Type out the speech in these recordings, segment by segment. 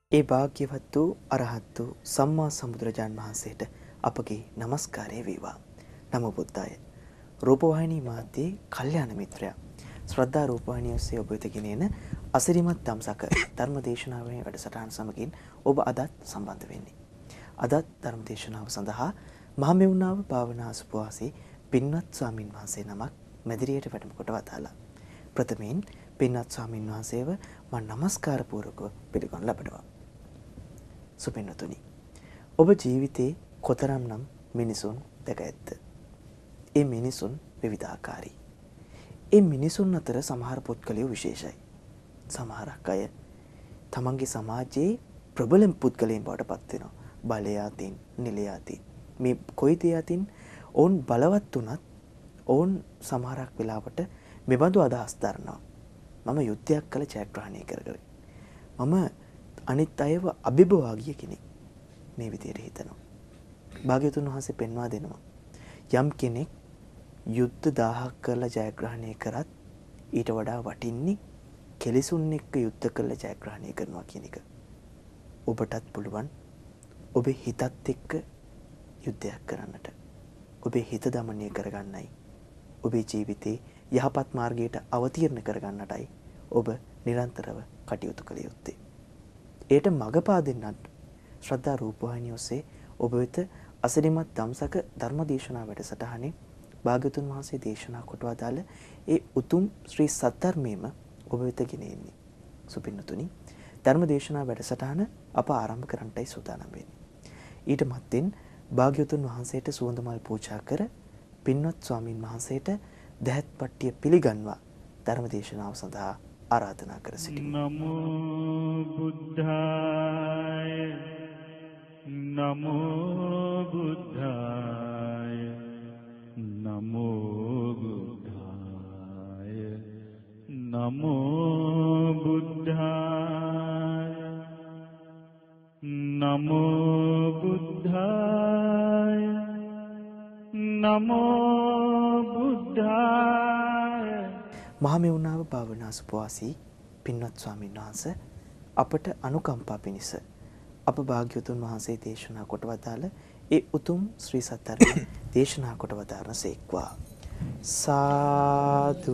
ඒ භාග්‍යවත් වූ අරහත් වූ සම්මා සම්බුදුරජාන් වහන්සේට අපගේ নমස්කාරය වේවා. නමෝ බුද්දාය. රූපවාහිනී මාධ්‍යයේ කල්යාණ මිත්‍රයා ශ්‍රද්ධා රූපවාහිනිය ඔස්සේ ඔබ වෙත ගෙනෙන අසිරිමත් ධම්සක ධර්මදේශනාවේ වැඩසටහන සමගින් ඔබ අදත් සම්බන්ධ වෙන්නේ. අදත් ධර්මදේශනාව සඳහා මහමෙවුනාව භාවනා සුපවාසී පින්වත් ස්වාමින් වහන්සේ නමක් මැදිරියට වැඩම කොට වදාලා. ප්‍රථමයෙන් පින්වත් ස්වාමින් වහන්සේව මම নমස්කාර පූර්වකව පිළිගනු ලබනවා. සුපින්නතුනි, ඔබ ජීවිතේ කොතරම්නම් මිනිසුන් දැක ඇද්ද? ඒ මිනිසුන් විවිධාකාරයි. ඒ මිනිසුන් අතර සමහර පුද්ගලයෝ විශේෂයි. සමහරක් අය තමන්ගේ සමාජයේ ප්‍රබල පුද්ගලයන් බවට පත් වෙනවා. බලය අතින්, නිලය අතින්, මේ කොයි දේ අතින් ඔවුන් බලවත් වුණත් ඔවුන් සමහරක් වෙලාවට මෙබඳු අදහස් දරනවා. මම යුද්ධයක් කළ ජයග්‍රහණය කරගන්න. මම අනිත් අයව අභිභවා ගිය කෙනෙක්. මේ විදිහට හිතනවා. භාග්‍යවතුන් වහන්සේ පෙන්වා දෙනවා. යම් කෙනෙක් යුද්ධ 1000ක් කරලා ජයග්‍රහණය කරත් ඊට වඩා වටින්නේ කෙලිසුන් එක්ක යුද්ධ කරලා ජයග්‍රහණය කරනවා කියන එක. ඔබටත් පුළුවන් ඔබේ හිතත් එක්ක යුද්ධයක් කරන්නට. ඔබේ හිත දමනය කරගන්නයි. ඔබේ ජීවිතේ යහපත් මාර්ගයට අවතීර්ණ කරගන්නටයි ඔබ නිරන්තරව කටයුතු කළ යුත්තේ. ඒට මඟ පාදෙන්නත් ශ්‍රද්ධා රූපවාහිනිය ඔස්සේ ඔබ වෙත අසිරිමත් ධම්සක ධර්මදේශනා වැඩසටහනේ භාග්‍යවතුන් වහන්සේ දේශනා කොට වදාළ ඒ උතුම් ශ්‍රී සද්ධර්මයේම ඔබ වෙත ගෙන එන්නේ. සුපින්නතුනි, ධර්මදේශනා වැඩසටහන අප ආරම්භ කරන්නටයි සූදානම් වෙන්නේ. ඊට මත්තෙන් භාග්‍යවතුන් වහන්සේට සුවඳ මල් පූජා කර පින්වත් ස්වාමින් වහන්සේට දහත් පට්ටිය පිළිගන්වා ධර්මදේශනාව සඳහා ආරාධනා කර සිටිමු. නමෝ බුද්ධාය නමෝ බුද්ධාය නමෝ බුද්ධාය නමෝ බුද්ධාය නමෝ බුද්ධාය නමෝ බුද්ධාය. මහමෙවුනාව භාවනා සුපවාසී පින්වත් ස්වාමීන් වහන්සේ අපට අනුකම්පා පිණිස අප භාග්‍යවතුන් වහන්සේ දේශනා කොට වදාළ ඒ උතුම් ශ්‍රී සද්ධර්ම දේශනා කොට වදාරන සේක්වා. සාදු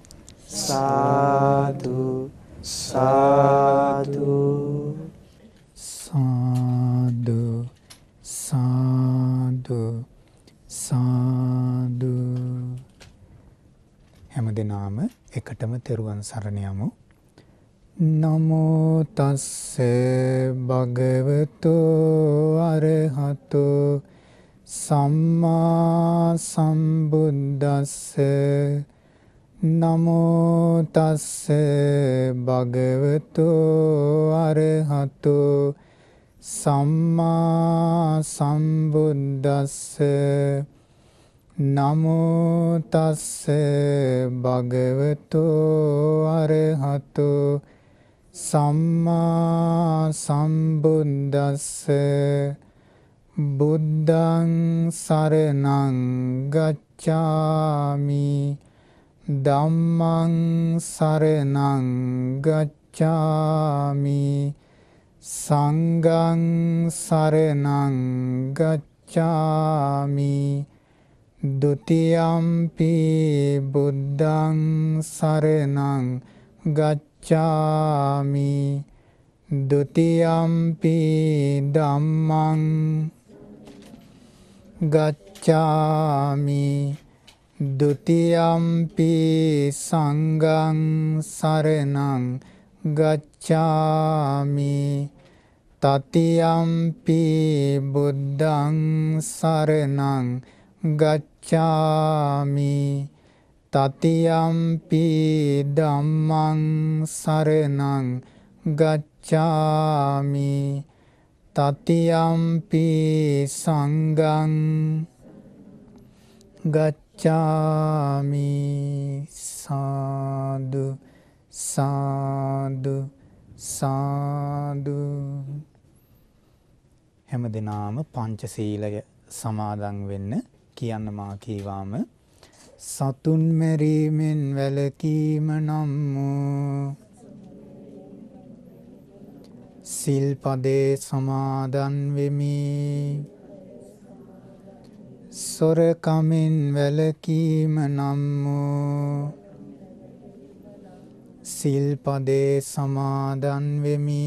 සාදු සාදු සාදු සාදු සාදු. හැමදෙනාම එකටම තෙරුවන් සරණ යමු. නමෝ තස්ස භගවතු අරහතු සම්මා සම්බුද්දස්ස. නමෝ තස්ස භගවතු අරහතු සම්මා සම්බුද්දස්ස. නමෝ තස්ස භගවතු අරහතු සම්මා සම්බුද්දස්ස. බුද්ධං සරණං ගච්ඡාමි ධම්මං සරණං ගච්ඡාමි සංඝං සරණං ගච්ඡාමි ဒ ුතියම්පි බුද්ධං සරණං ගච්ඡාමි ဒ ුතියම්පි ධම්මං ගච්ඡාමි ဒ ුතියම්පි සංඝං සරණං ගච්ඡාමි තතියම්පි බුද්ධං සරණං ගච්ඡාමි තතියම්පි ධම්මං සරණං ගච්ඡාමි තතියම්පි සංඝං ගච්ඡාමි. සාදු සාදු සාදු. හැමදෙනාම පංචශීලය සමාදන් වෙන්න කියන්න මා කීවාම සතුන් මැරීමෙන් වැළකීම නම් වූ සිල්පදේ සමාදන් වෙමි. සොරකමින් වැළකීම නම් වූ සිල්පදේ සමාදන් වෙමි.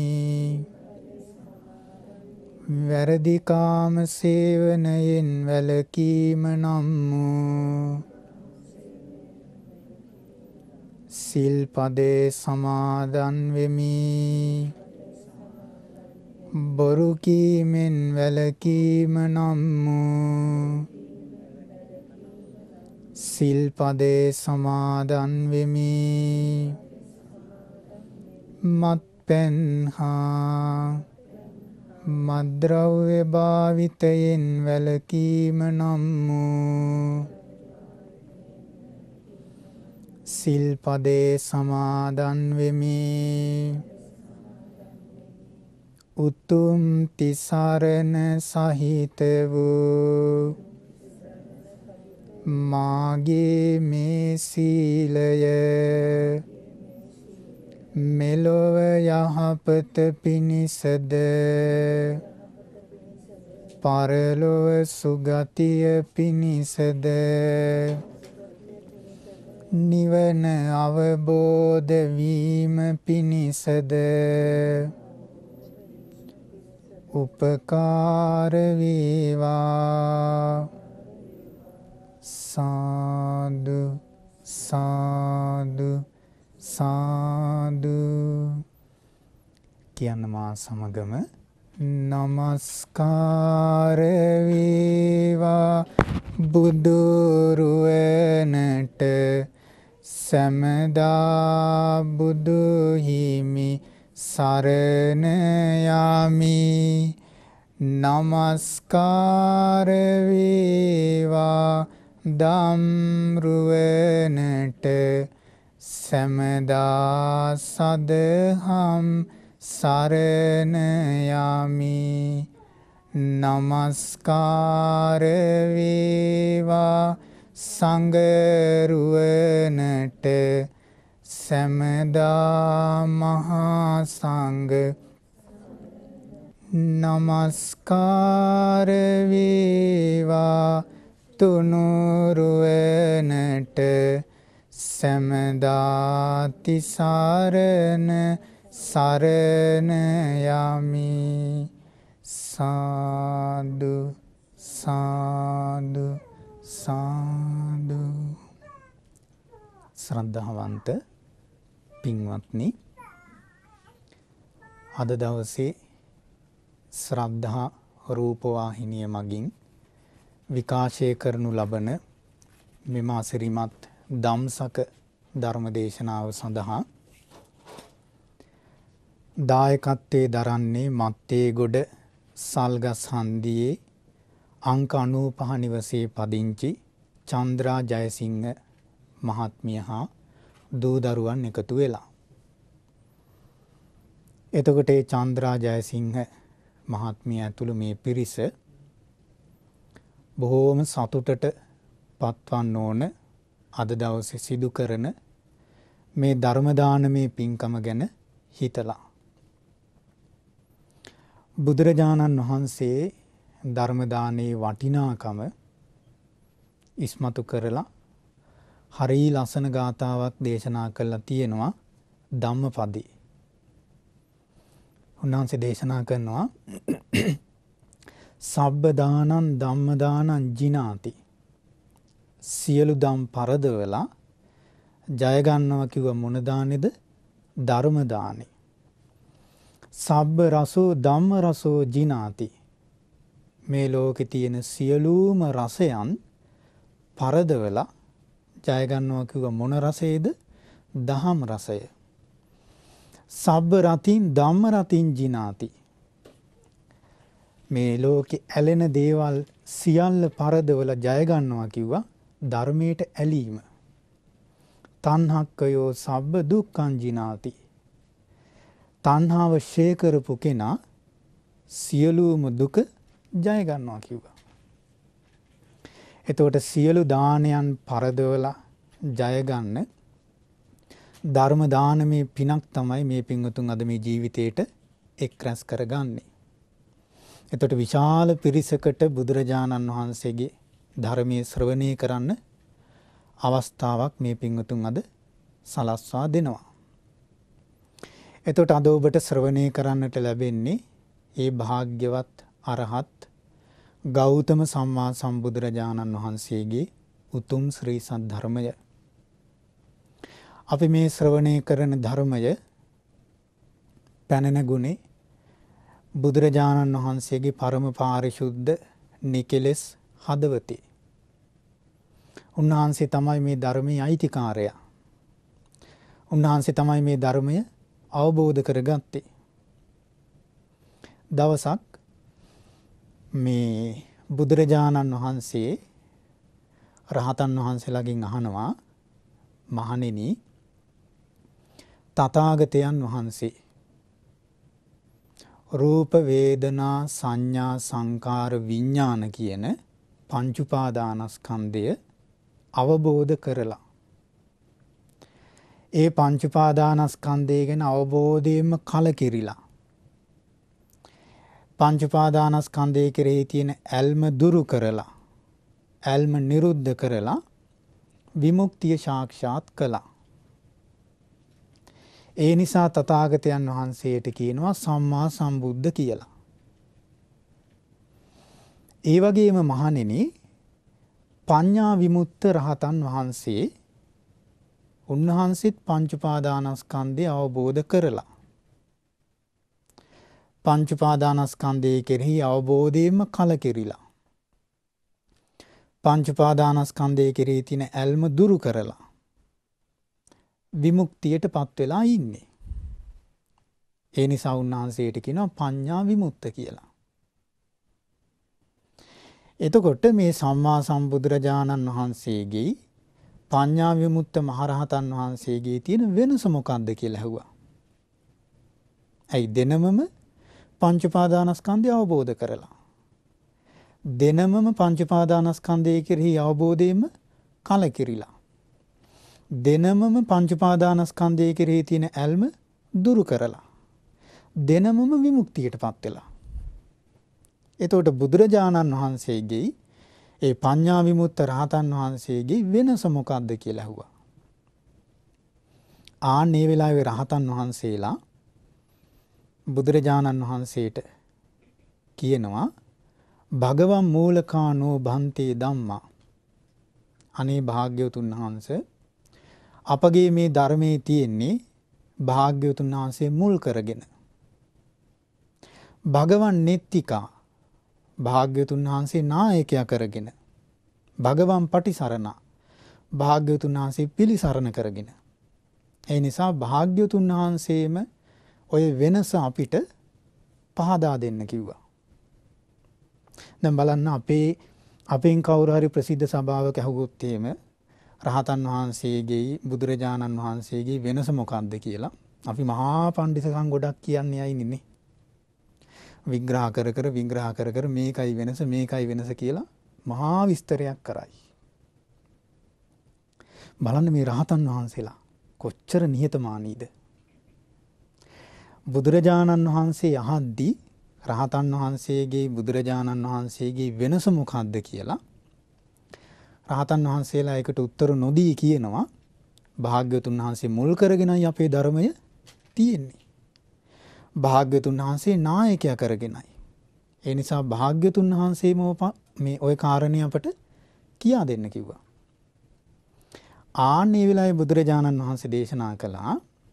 වැරදිකාම සේවනයෙන් වැළකීම නම් වූ සිල්පදේ සමාදන් වෙමි. බොරු කීමෙන් වැළකීම නම් වූ සිල්පදේ සමාදන් වෙමි. මත්පැන් හා මද්ද්‍රව්‍ය භාවිතයෙන් වැළකීම නම් වූ සිල්පදේ සමාදන් වෙමි. උතුම් තිසරණ සහිත වූ මාගේ මේ සීලය මෙලොව යහපත පිණිසද පරලොව සුගතිය පිණිසද නිවන අවබෝධ වීම පිණිසද උපකාර වේවා. සාදු සාදු සාදු කියන මා සමගම නමස්කාර වේවා බුදුරුවනට සැමදා බුදු හිමි සරණ යමි. නමස්කාර වේවා ධම්රුවනට සැමදා සදහම් සරණ යමි. නමස්කාර වේවා සංඝරුවනට සැමදා මහා සංඝ නමස්කාර වේවා තුනුරුවනට සැමදා තිසරණ සරණ යමි. සාදු සාදු සාදු. ශ්‍රද්ධාවන්ත පින්වත්නි, අද දවසේ ශ්‍රද්ධා රූපවාහිනිය මගින් විකාශය කරනු ලබන මෙම අසිරිමත් ධම්සක ධර්ම දේශනාව සඳහා දායකත්වයේ දරන්නේ මත්තේගොඩ සල්ගස් හන්දියේ අංක 95 නිවසේ පදිංචි චන්ද්‍රා ජයසිංහ මහත්මිය හා දූ දරුවන් එකතු වෙලා. එතකොට ඒ චන්ද්‍රා ජයසිංහ මහත්මිය ඇතුළු මේ පිරිස බොහෝම සතුටට පත්වන්න ඕන අද දවසේ සිදු කරන මේ ධර්ම දානමය පින්කම ගැන හිතලා. බුදුරජාණන් වහන්සේ ධර්ම දානයේ වටිනාකම ඉස්මතු කරලා හරී ලස්සන ගාථාවක් දේශනා කළා තියෙනවා ධම්මපදේ. උන්වහන්සේ දේශනා කරනවා සබ්බ දානං ධම්ම දානං ජිනාති. සියලු දම් පරදවලා ජය ගන්නවා කිව්ව මොන දානේද? ධර්ම දානේ. සබ්බ රසෝ ධම්ම රසෝ ජිනාති. මේ ලෝකේ තියෙන සියලුම රසයන් පරදවලා ජය ගන්නවා කිව්ව මොන රසයේද? දහම් රසය. සබ්බ රතින් ධම්ම රතින් ජිනාති. මේ ලෝකේ ඇලෙන දේවල් සියල්ල පරදවල ජය ගන්නවා කිව්වා ධර්මයට ඇලීම. තණ්හක්කයෝ සබ්බ දුක්ඛං ජිනාති. තණ්හාව ෂේ කරපු කෙනා සියලුම දුක ජය ගන්නවා කිව්වා. එතකොට සියලු දානයන් පරදවලා ජය ගන්න ධර්ම දානමේ පිනක් තමයි මේ පින්වතුන් අද මේ ජීවිතේට එක් රැස් කරගන්නේ. එතකොට විශාල පිරිසකට බුදුරජාණන් වහන්සේගේ ධර්මයේ ශ්‍රවණය කරන්න අවස්ථාවක් මේ පින්වතුන් අද සලස්වා දෙනවා. එතකොට අද ඔබට ශ්‍රවණය කරන්නට ලැබෙන්නේ ඒ භාග්‍යවත් අරහත් ගෞතම සම්මා සම්බුදුරජාණන් වහන්සේගේ උතුම් ශ්‍රී සද්ධර්මය. අපි මේ ශ්‍රවණය කරන ධර්මය පැනන ගුණේ බුදුරජාණන් වහන්සේගේ පරම පාරිශුද්ධ නිකෙලෙස් හදවතේ. උන්වහන්සේ තමයි මේ ධර්මයේ අයිතිකාරයා. උන්වහන්සේ තමයි මේ ධර්මය අවබෝධ කරගත්තේ. දවසක් මේ බුදුරජාණන් වහන්සේ රහතන් වහන්සේලාගෙන් අහනවා, මහණෙනි, තථාගතයන් වහන්සේ රූප වේදනා සංඥා සංකාර විඥාන කියන පංච උපාදානස්කන්ධය අවබෝධ කරලා ඒ පංච උපාදානස්කන්ධය ගැන අවබෝධයෙන්ම කලකිරිලා පංච උපාදානස්කන්ධය කෙරෙහි තියෙන ඇල්ම දුරු කරලා ඇල්ම නිරුද්ධ කරලා විමුක්තිය සාක්ෂාත් කළා. ඒ නිසා තථාගතයන් වහන්සේට කියනවා සම්මා සම්බුද්ධ කියලා. ඒ වගේම මහණෙනි, පඤ්ඤා විමුක්ත රහතන් වහන්සේ උන්වහන්සේත් පංච උපාදානස්කන්ධය අවබෝධ කරලා පංච උපාදානස්කන්ධය කෙරෙහි අවබෝධයෙන්ම කලකිරිලා පංච උපාදානස්කන්ධය කෙරෙහි තියෙන ඇල්ම දුරු කරලා විමුක්තියට පත් වෙලා ඉන්නේ. ඒ නිසා උන්වහන්සේට කියනවා පඤ්ඤා විමුක්ත කියලා. එතකොට මේ සම්මා සම්බුදුරජාණන් වහන්සේගේ පඤ්ඤා විමුක්ත මහරහතන් වහන්සේගේ තියෙන වෙනස මොකක්ද කියලා ඇහුවා. ඇයි දෙනමම පංච උපාදානස්කන්ධය අවබෝධ කරලා. දෙනමම පංච උපාදානස්කන්ධය කෙරෙහි අවබෝධයෙන්ම කලකිරිලා. දෙනමම පංච උපාදානස්කන්ධය කෙරෙහි තියෙන ඇල්ම දුරු කරලා. දෙනමම විමුක්තියට පත් වෙලා. එතකොට බුදුරජාණන් වහන්සේගේ ඒ පඤ්ඤා විමුක්ත රහතන් වහන්සේගේ වෙනස මොකක්ද කියලා ඇහුවා. ආන්නේ වෙලාවේ රහතන් වහන්සේලා බුදුරජාණන් වහන්සේට කියනවා භගවන් මූලකානෝ භන්තේ ධම්මා. අනේ භාග්‍යවතුන් වහන්සේ, අපගේ මේ ධර්මයේ තියෙන්නේ භාග්‍යවතුන් වහන්සේ මුල් කරගෙන. භගවන් නෙත්තිකා, භාග්‍යවතුන් වහන්සේ නායකයා කරගෙන. භගවන් පටිසරණ, භාග්‍යවතුන් වහන්සේ පිළිසරණ කරගෙන. ඒ නිසා භාග්‍යවතුන් වහන්සේම ඔය වෙනස අපිට පහදා දෙන්න කිව්වා. දැන් බලන්න අපෙන් කවුරු හරි ප්‍රසිද්ධ සභාවක ඇහුවොත් එහෙම රහතන් වහන්සේගේ බුදුරජාණන් වහන්සේගේ වෙනස මොකක්ද කියලා අපි මහා පඬිතුකම් ගොඩක් කියන්නේ අයිනේ. විග්‍රහ කර මේකයි වෙනස කියලා මහා විස්තරයක් කරයි. බලන්න මේ රහතන් වහන්සේලා කොච්චර නිහතමානීද. බුදුරජාණන් වහන්සේ අහද්දී රහතන් වහන්සේගේ බුදුරජාණන් වහන්සේගේ වෙනස මොකක්ද කියලා රහතන් වහන්සේලා ඒකට උත්තර නොදී කියනවා භාග්‍යවතුන් වහන්සේ මුල් කරගෙනයි අපේ ධර්මය තියෙන්නේ. භාග්‍යවතුන් වහන්සේ නායකයා කරගෙනයි. ඒ නිසා භාග්‍යවතුන් වහන්සේම මේ ওই කාරණේ අපට කියා දෙන්න කිව්වා. ආන්නේ වෙලාවේ බුදුරජාණන් වහන්සේ දේශනා කළා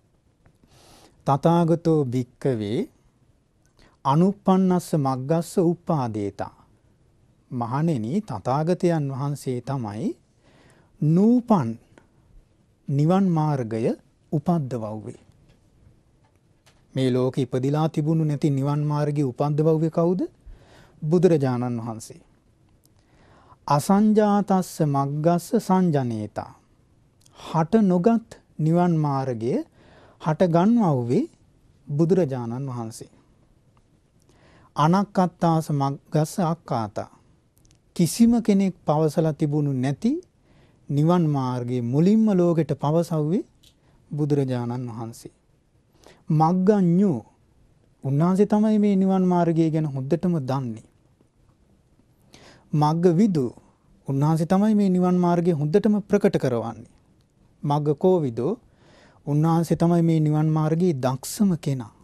තථාගතෝ භික්කවේ අනුප්පන්නස්ස මග්ගස්ස උප්පාදේතා. මහණෙනි, තථාගතයන් වහන්සේ තමයි නූපන් නිවන් මාර්ගය උපද්දවව්වේ. මේ ලෝකෙ ඉපදිලා තිබුණු නැති නිවන් මාර්ගය උපද්දවව්වේ කවුද? බුදුරජාණන් වහන්සේ. අසංජාතස්ස මග්ගස්ස සංජනේතා. හට නොගත් නිවන් මාර්ගය හට ගන්වව්වේ බුදුරජාණන් වහන්සේ. අනක්කත්තාස මග්ගස්ස අක්කාතා. කිසිම කෙනෙක් පවසලා තිබුණු නැති නිවන් මාර්ගයේ මුලින්ම ලෝකෙට පවසව්වේ බුදුරජාණන් වහන්සේ. මග්ගඤ්ඤෝ උන්වහන්සේ තමයි මේ නිවන් මාර්ගය ගැන හොඳටම දන්නේ. මග්ග විදු උන්වහන්සේ තමයි මේ නිවන් මාර්ගය හොඳටම ප්‍රකට කරවන්නේ. මග්ග කෝවිදෝ උන්වහන්සේ තමයි මේ නිවන් මාර්ගයේ දක්ෂම කෙනා.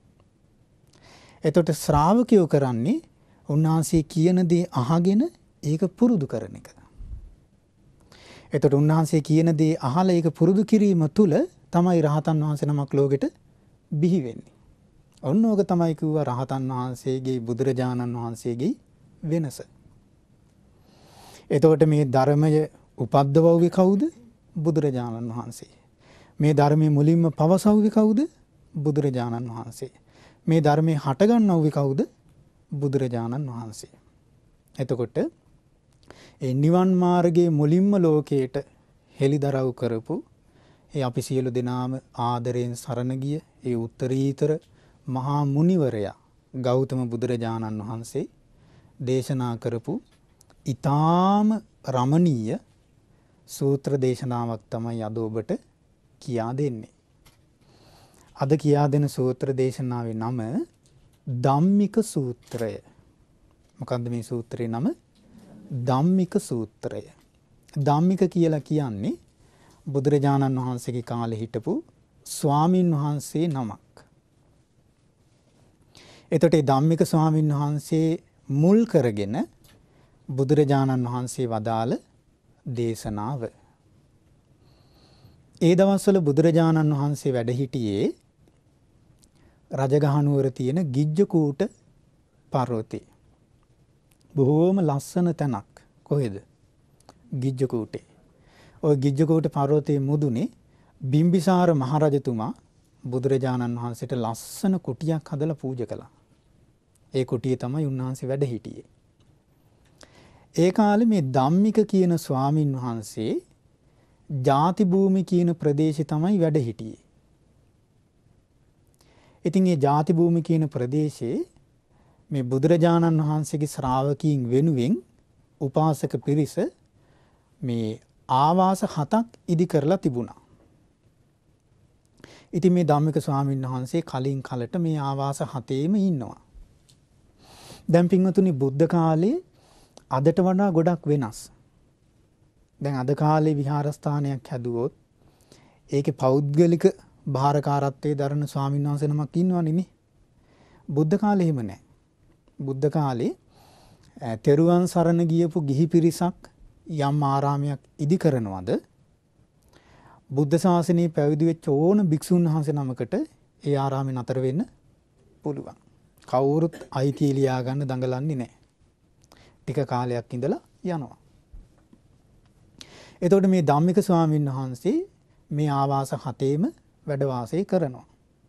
එතකොට ශ්‍රාවකයෝ කරන්නේ උන්වහන්සේ කියන දේ අහගෙන ඒක පුරුදු කරන එක. එතකොට උන්වහන්සේ කියන දේ අහලා ඒක පුරුදු කිරීම තුළ තමයි රහතන් වහන්සේ නමක් ලෝකෙට බිහි වෙන්නේ. ඔන්න ඕක තමයි කිව්වා රහතන් වහන්සේගේ බුදුරජාණන් වහන්සේගේ වෙනස. එතකොට මේ ධර්මය උපද්දවුවේ කවුද? බුදුරජාණන් වහන්සේ. මේ ධර්මයේ මුලින්ම පවසවුවේ කවුද? බුදුරජාණන් වහන්සේ. මේ ධර්මයේ හටගන්නවුවේ කවුද? බුදුරජාණන් වහන්සේ. එතකොට ඒ නිවන් මාර්ගයේ මුලින්ම ලෝකයට හෙළිදරව් කරපු ඒ අපි සියලු දෙනාම ආදරයෙන් සරණ ගිය ඒ උත්තරීතර මහා මුනිවරයා ගෞතම බුදුරජාණන් වහන්සේ දේශනා කරපු ඊටාම රමණීය සූත්‍ර දේශනාවක් තමයි අද ඔබට කියා දෙන්නේ. අද කියා දෙන සූත්‍ර දේශනාවේ නම ධම්මික සූත්‍රය. මොකද්ද මේ සූත්‍රයේ නම? ධම්මික සූත්‍රය. ධම්මික කියලා කියන්නේ බුදුරජාණන් වහන්සේගේ කාලේ හිටපු ස්වාමින් වහන්සේ නමක්. එතකොට මේ ධම්මික ස්වාමින් වහන්සේ මුල් කරගෙන බුදුරජාණන් වහන්සේ වදාළ දේශනාව. ඒ දවස්වල බුදුරජාණන් වහන්සේ වැඩ සිටියේ රජගහනුවර තියෙන ගිජ්ජකූට පර්වතේ. බොහෝම ලස්සන තැනක්. කොහෙද? ගිජ්ජකූටේ. ওই ගිජ්ජකූට පර්වතයේ මුදුනේ බිම්බිසාර මහරජතුමා බුදුරජාණන් වහන්සේට ලස්සන කුටියක් හදලා පූජා කළා. ඒ කුටියේ තමයි උන්වහන්සේ වැඩ සිටියේ. ඒ කාලේ මේ ධම්මික කියන ස්වාමින් වහන්සේ ජාති භූමි කියන ප්‍රදේශේ තමයි වැඩ සිටියේ. ඉතින් මේ ජාති භූමි කියන ප්‍රදේශේ මේ බුදුරජාණන් වහන්සේගේ ශ්‍රාවකීන් වෙනුවෙන් උපාසක පිරිස මේ ආවාස 7ක් ඉදි කරලා තිබුණා. ඉතින් මේ ධම්මික ස්වාමීන් වහන්සේ කලින් කලට මේ ආවාස 7ේම ඉන්නවා. දැන් පින්වතුනි බුද්ධ කාලේ අදට වඩා ගොඩක් වෙනස්. දැන් අද කාලේ විහාරස්ථානයක් හැදුවොත් ඒකේ පෞද්ගලික භාරකාරත්වයේ දරන ස්වාමීන් වහන්සේ නමක් ඉන්නවනේ නේ. බුද්ධ කාලේ එහෙම නැහැ. බුද්ධ කාලේ තෙරුවන් සරණ ගියපු ගිහි පිරිසක් යම් ආරාමයක් ඉදි කරනවද බුද්ධ ශාසනයේ පැවිදි වෙච්ච ඕන භික්ෂුන් වහන්සේ නමකට ඒ ආරාමේ නතර වෙන්න පුළුවන්. කවුරුත් අයිතිය ලියා ගන්න දඟලන්නේ නැහැ. ටික කාලයක් ඉඳලා යනවා. එතකොට මේ ධම්මික ස්වාමීන් වහන්සේ මේ ආවාස 7ේම වැඩ වාසය කරනවා.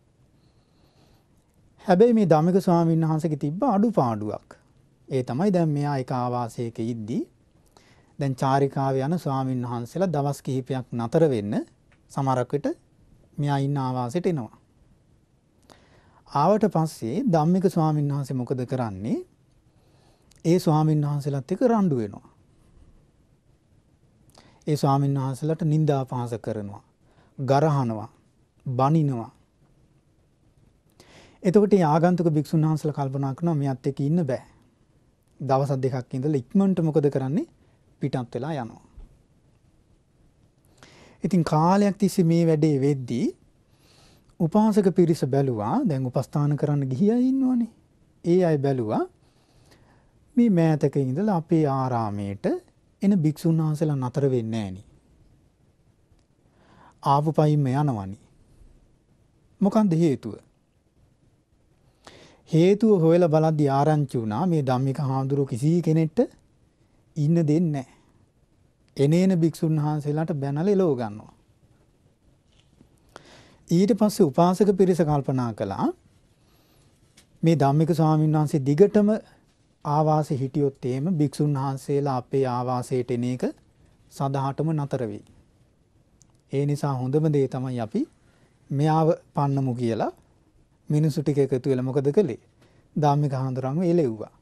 හැබැයි මේ ධම්මික ස්වාමීන් වහන්සේගේ තිබ්බ අඩුපාඩුවක්. ඒ තමයි දැන් මෙයා එක ආවාසයක ඉද්දී දැන් චාරිකාවේ යන ස්වාමීන් වහන්සේලා දවස් කිහිපයක් නතර වෙන්න සමහරක් විට මෙයා ඉන්න ආවාසයට එනවා. ආවට පස්සේ ධම්මික ස්වාමීන් වහන්සේ මොකද කරන්නේ? ඒ ස්වාමීන් වහන්සේලාත් එක්ක රණ්ඩු වෙනවා. ඒ ස්වාමීන් වහන්සේලාට නිନ୍ଦා පහස කරනවා, ගරහනවා, බනිනවා. එතකොට මේ ආගන්තුක භික්ෂුන් වහන්සේලා කල්පනා කරනවා මෙයත් එක්ක ඉන්න බෑ. දවස් දෙකක් ඉඳලා ඉක්මනට මොකද කරන්නේ? පිටත් වෙලා යනවා. ඉතින් කාලයක් තිස්සේ මේ වැඩේ වෙද්දී උපාසක පිරිස බැලුවා දැන් උපස්ථාන කරන්න ගිහියා ඉන්නවනේ. ඒ අය බැලුවා මේ මෑතක ඉඳලා අපේ ආරාමයට එන භික්ෂුන් වහන්සේලා නතර වෙන්නේ නැහෙනි. ආපු පයින්ම යනවනි. මොකන්ද හේතුව? හේතුව හොයලා බලද්දී ආරංචි වුණා මේ ධම්මික හාමුදුරුවෝ කිසි කෙනෙක්ට ඉන්න දෙන්නේ නැහැ. එනේන භික්ෂුන් වහන්සේලාට බැනලා එලව ගන්නවා. ඊට පස්සේ උපාසක පිරිස කල්පනා කළා මේ ධම්මික ස්වාමීන් වහන්සේ දිගටම ආවාසෙ හිටියොත් එහෙම භික්ෂුන් වහන්සේලා අපේ ආවාසයට එන එක සදාටම නතර වෙයි. ඒ නිසා හොඳම දේ තමයි අපි මෙයාව පන්නමු කියලා මිනිසු ටික එකතු වෙලා මොකද කළේ? ධම්මික හාමුදුරුවන්ව එලෙව්වා.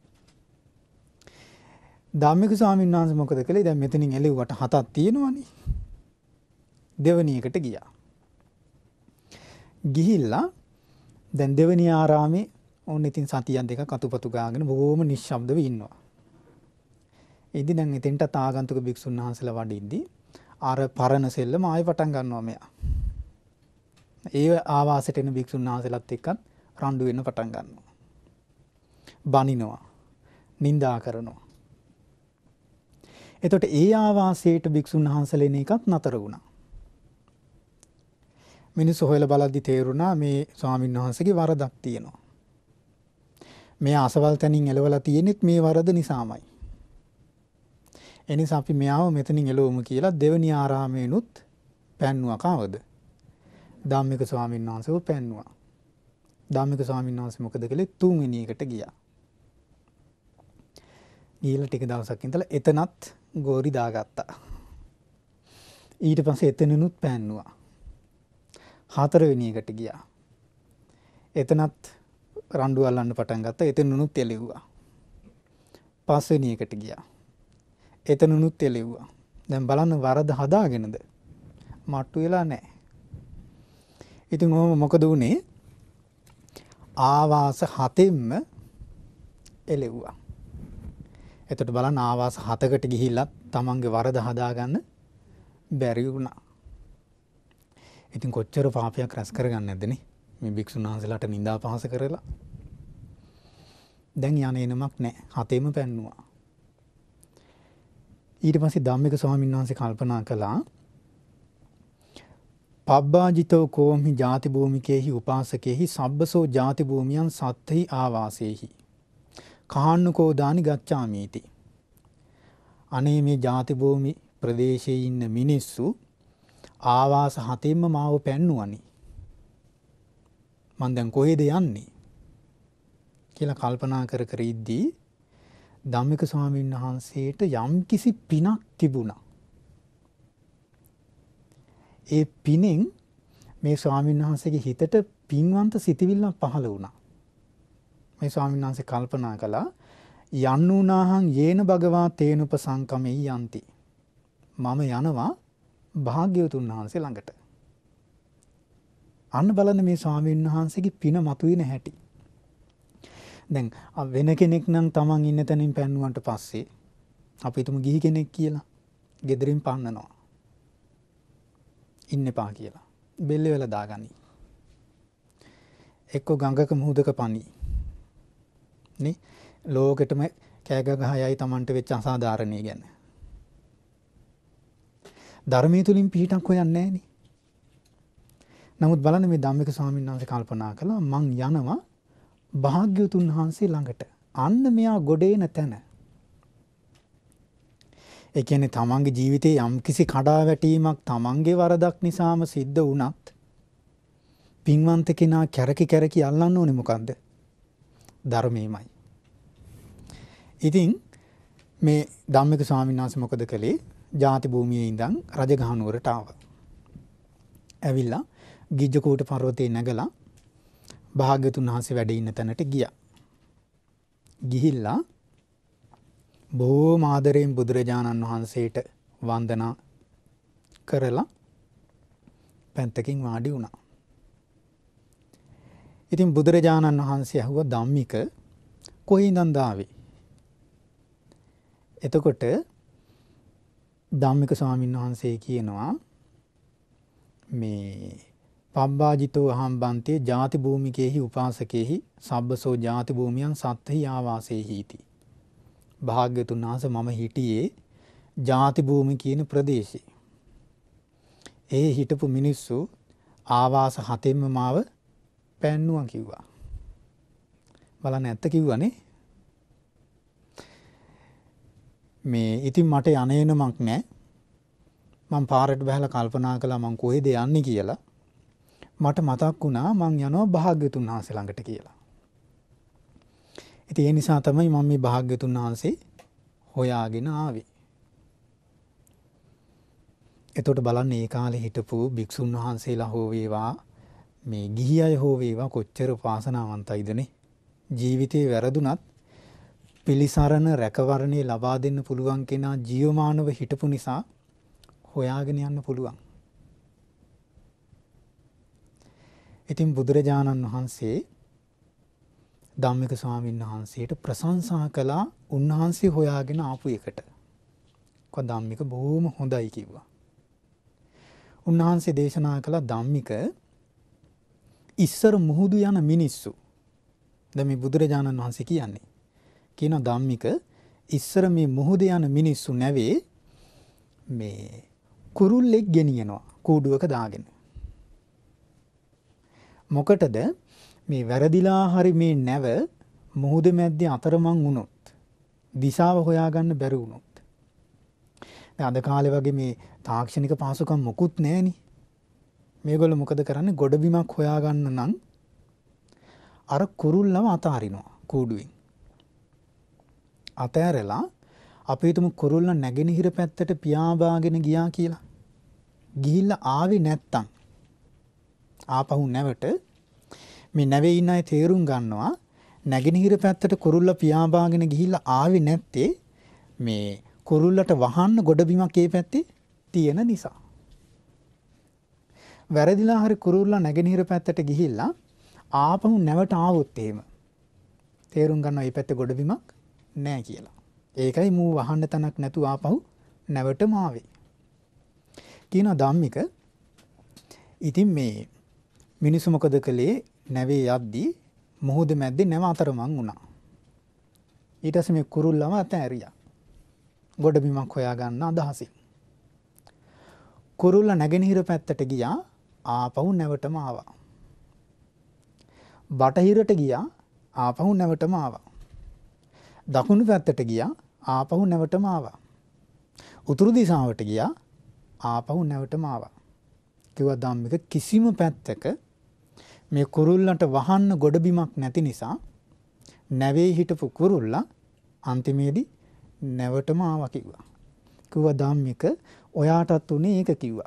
ධම්මික ස්වාමීන් වහන්සේ මොකද කළේ? දැන් මෙතනින් එලෙව්වට 7ක් තියෙනවනේ. දෙවෙනි එකට ගියා. ගිහිල්ලා දැන් දෙවෙනි ආරාමේ ඕන ඉතින් සතියක් දෙකක් අතුපතු ගාගෙන බොහොම නිශ්ශබ්දව ඉන්නවා. ඉතින් දැන් එතෙන්ට ආගන්තුක භික්ෂුන් වහන්සේලා වඩිද්දී අර පරණ සෙල්ලම ආයෙ පටන් ගන්නවා මෙයා. ඒ ආවාසයට එන භික්ෂුන් වහන්සේලාත් එක්කත් රණ්ඩු වෙන්න පටන් ගන්නවා. බනිනවා. නිඳා කරනවා. එතකොට ඒ ආවාසයට භික්ෂුන් වහන්සේලා එන එකත් නතර වුණා. මිනිස්සු හොයලා බලද්දි තේරුණා මේ ස්වාමීන් වහන්සේගේ වරදක් තියෙනවා. මෙයා අසවල් තැනින් එලවලා තියෙනෙත් මේ වරද නිසාමයි. එනිසා අපි මෙයාව මෙතනින් එලවමු කියලා දෙවෙනි ආරාමේනුත් පැන්නුවා. කවද? ධම්මික ස්වාමීන් වහන්සේව පැන්නුවා. ධම්මික ස්වාමීන් වහන්සේ මොකද කළේ? තුන්වෙනි එකට ගියා. ගිහලා ටික දවසක් ඉඳලා එතනත් ගෝරි දාගත්තා. ඊට පස්සේ එතනනුත් පැන්නුවා. හතරවෙනි එකට ගියා. එතනත් රණ්ඩු අල්ලන්න පටන් ගත්තා. එතනනුත් එළෙව්වා. පස්වෙනි එකට ගියා. එතනනුත් එළෙව්වා. දැන් බලන්න වරද හදාගෙනද? මට්ටු වෙලා නැහැ. ඉතින් ඔහොම මොකද වුනේ? ආවාස 7ෙන්ම එළෙව්වා. එතකොට බලන්න ආවාස 7කට ගිහිල්ලා තමන්ගේ වරද හදාගන්න බැරි වුණා. ඉතින් කොච්චර පාපයක් රැස් කරගන්න නැද්දනේ මේ භික්ෂුන් වහන්සේලාට නිඳා පහස කරලා. දැන් යන්නේ නමක් නැහැ. 7ෙම පැන්නුවා. ඊට පස්සේ ධම්මික ස්වාමීන් වහන්සේ කල්පනා කළා පබ්බාජිතෝ කෝමි ජාති භූමිකේහි උපාසකේහි සබ්බසෝ ජාති භූමියන් සත්ත්‍හි ආවාසේහි කහන්නකෝ දානි ගච්ඡාමීති. අනේ මේ ජාති භූමි ප්‍රදේශයේ ඉන්න මිනිස්සු ආවාස 7ෙන්ම මාව පැන්නුවනි. මං දැන් කොහෙද යන්නේ කියලා කල්පනා කර කර ඉද්දී ධම්මික ස්වාමීන් වහන්සේට යම්කිසි පිනක් තිබුණා. ඒ පිනෙන් මේ ස්වාමීන් වහන්සේගේ හිතට පින්වන්ත සිතිවිල්ලක් පහළ වුණා. මේ ස්වාමීන් වහන්සේ කල්පනා කළා යන්නුනාහං යේන භගවා තේනුපසංකමෙයි යන්ති. මම යනවා භාග්‍යවතුන් වහන්සේ ළඟට. අන්න බලන්න මේ ස්වාමීන් වහන්සේගේ පින මතුවෙන හැටි. දැන් වෙන කෙනෙක් නම් තමන් ඉන්න තැනින් පැන්නුවට පස්සේ අපි හිතමු ගිහි කෙනෙක් කියලා ගෙදරින් පන්නනවා. ඉන්න එපා කියලා. බෙල්ල වෙලා දාගනි. එක්ක ගඟක මුහුදක පනි. නේ ලෝකෙටම කෑග ගහයයි තමන්ට වෙච්ච අසාධාරණේ ගැන. ධර්මයේ තුලින් පිහිටක් හොයන්නේ නැහනේ. නමුත් බලන්න මේ ධම්මික ස්වාමීන් වහන්සේ කල්පනා කළා මං යනවා භාග්‍යවතුන් වහන්සේ ළඟට. අන්න මෙයා ගොඩේන තැන. ඒ කියන්නේ තමන්ගේ ජීවිතේ යම්කිසි කඩාවැටීමක් තමන්ගේ වරදක් නිසාම සිද්ධ වුණත් පින්වන්ත කෙනා කැරකි අල්ලන්න ඕනේ මොකද්ද? ධර්මයමයි. ඉතින් මේ ධම්මික ස්වාමීන් වහන්සේ මොකද කළේ? ජාති භූමියේ ඉඳන් රජගහ නුවරට ආවා. ඇවිල්ලා ගිජ්ජකූට පර්වතේ නැගලා භාග්‍යවතුන් වහන්සේ වැඩ ඉන්න තැනට ගියා. ගිහිල්ලා බොහොම ආදරයෙන් බුදුරජාණන් වහන්සේට වන්දනා කරලා පැන්තකින් වාඩි වුණා. ඉතින් බුදුරජාණන් වහන්සේ අහුවා ධම්මික කොහේඳන්ද ආවේ? එතකොට ධම්මික ස්වාමීන් වහන්සේ කියනවා මේ පබ්බාජිතෝ අහම් බන්තේ ජාති භූමිකේහි උපාසකේහි සබ්බසෝ ජාති භූමියන් සත්ත්‍හි ආවාසේහිති. භාග්‍යතුන් වහන්සේ මම හිටියේ ජාති භූමි කියන ප්‍රදේශේ. ඒ හිටපු මිනිස්සු ආවාස 7ෙන්ම මාව පැන්නුවා කිව්වා. බලන්න ඇත්ත කිව්වනේ. මේ ඉතින් මට යන්නේනමක් නැහැ. මම පාරට බහලා කල්පනා කළා මං කොහෙද යන්නේ කියලා. මට මතක් වුණා මං යනවා භාග්‍යතුන් වහන්සේ ළඟට කියලා. ඉතින් ඒ නිසා තමයි මම මේ භාග්‍යතුන් වහන්සේ හොයාගෙන ආවේ. එතකොට බලන්න ඒ කාලේ හිටපු භික්ෂුන් වහන්සේලා හෝ වේවා මේ ගිහි අය හෝ වේවා කොච්චර වාසනාවන්තයිදනේ. ජීවිතේ වැරදුනත් පිළිසරණ රැකවරණේ ලබා දෙන්න පුළුවන් කෙනා ජීවමානව හිටපු නිසා හොයාගෙන යන්න පුළුවන්. ඉතින් බුදුරජාණන් වහන්සේ ධම්මික ස්වාමීන් වහන්සේට ප්‍රශංසා කළා උන්වහන්සේ හොයාගෙන ආපු එකට. කොහොම ධම්මික බොහොම හොඳයි කිව්වා. උන්වහන්සේ දේශනා කළා ධම්මික ඉස්සර මුහුදු යන මිනිස්සු. දැන් මේ බුදුරජාණන් වහන්සේ කියන්නේ කියන ධම්මික ඉස්සර මේ මුහුදේ යන මිනිස්සු නැවේ මේ කුරුල්ලෙක් ගෙනියනවා කූඩුවක දාගෙන. මොකටද මේ වැරදිලා හරි මේ නැව මුහුද මැද්දේ අතරමං වුණොත් දිශාව හොයාගන්න බැරි වුණොත් දැන් අද කාලේ වගේ මේ තාක්ෂණික පහසුකම් මොකුත් නැහෙනි. මේගොල්ලෝ මොකද කරන්නේ ගොඩබිමක් හොයාගන්න නම් අර කුරුල්ලව අතාරිනවා කූඩුවෙන්. අතෑරලා අපි හිතමු කුරුල්ල නැගෙනහිර පැත්තට පියාඹාගෙන ගියා කියලා. ගිහිල්ලා ආවේ නැත්තම් ආපහු නැවට මේ නැවේ ඉන්න අය තේරුම් ගන්නවා නැගෙනහිර පැත්තට කුරුල්ල පියාඹාගෙන ගිහිල්ලා ආවේ නැත්තේ මේ කුරුල්ලට වහන්න ගොඩබිමක් ඒ පැත්තේ තියෙන නිසා. වැරදිලා හරි කුරුල්ල නැගෙනහිර පැත්තට ගිහිල්ලා ආපහු නැවට ආවොත් එහෙම තේරුම් ගන්නවා මේ පැත්තේ ගොඩබිමක් නැහැ කියලා. ඒකයි මූ වහන්න තැනක් නැතුව ආපහු නැවටම ආවේ. කියන ධම්මික ඉතින් මේ මිනිස්සු මොකද කළේ නැවේ යද්දී මුහුද මැද්දේ නැව අතරමං වුණා. ඊට පස්සේ මේ කුරුල්ලම අතෑරියා. ගොඩබිමක් හොයාගන්න අදහසින්. කුරුල්ල නැගෙනහිර පැත්තට ගියා ආපහු නැවටම ආවා. බටහිරට ගියා ආපහු නැවටම ආවා. දකුණු පැත්තට ගියා ආපහු නැවටම ආවා. උතුරු දිශාවට ගියා ආපහු නැවටම ආවා. කිව්වා ධම්මික කිසිම පැත්තක මේ කුරුල්ලන්ට වහන්න ගොඩබිමක් නැති නිසා නැවේ හිටපු කුරුල්ලා අන්තිමේදී නැවටම ආවා කිව්වා. කිව්වා ධම්මික ඔයාටත් උනේ ඒක කිව්වා.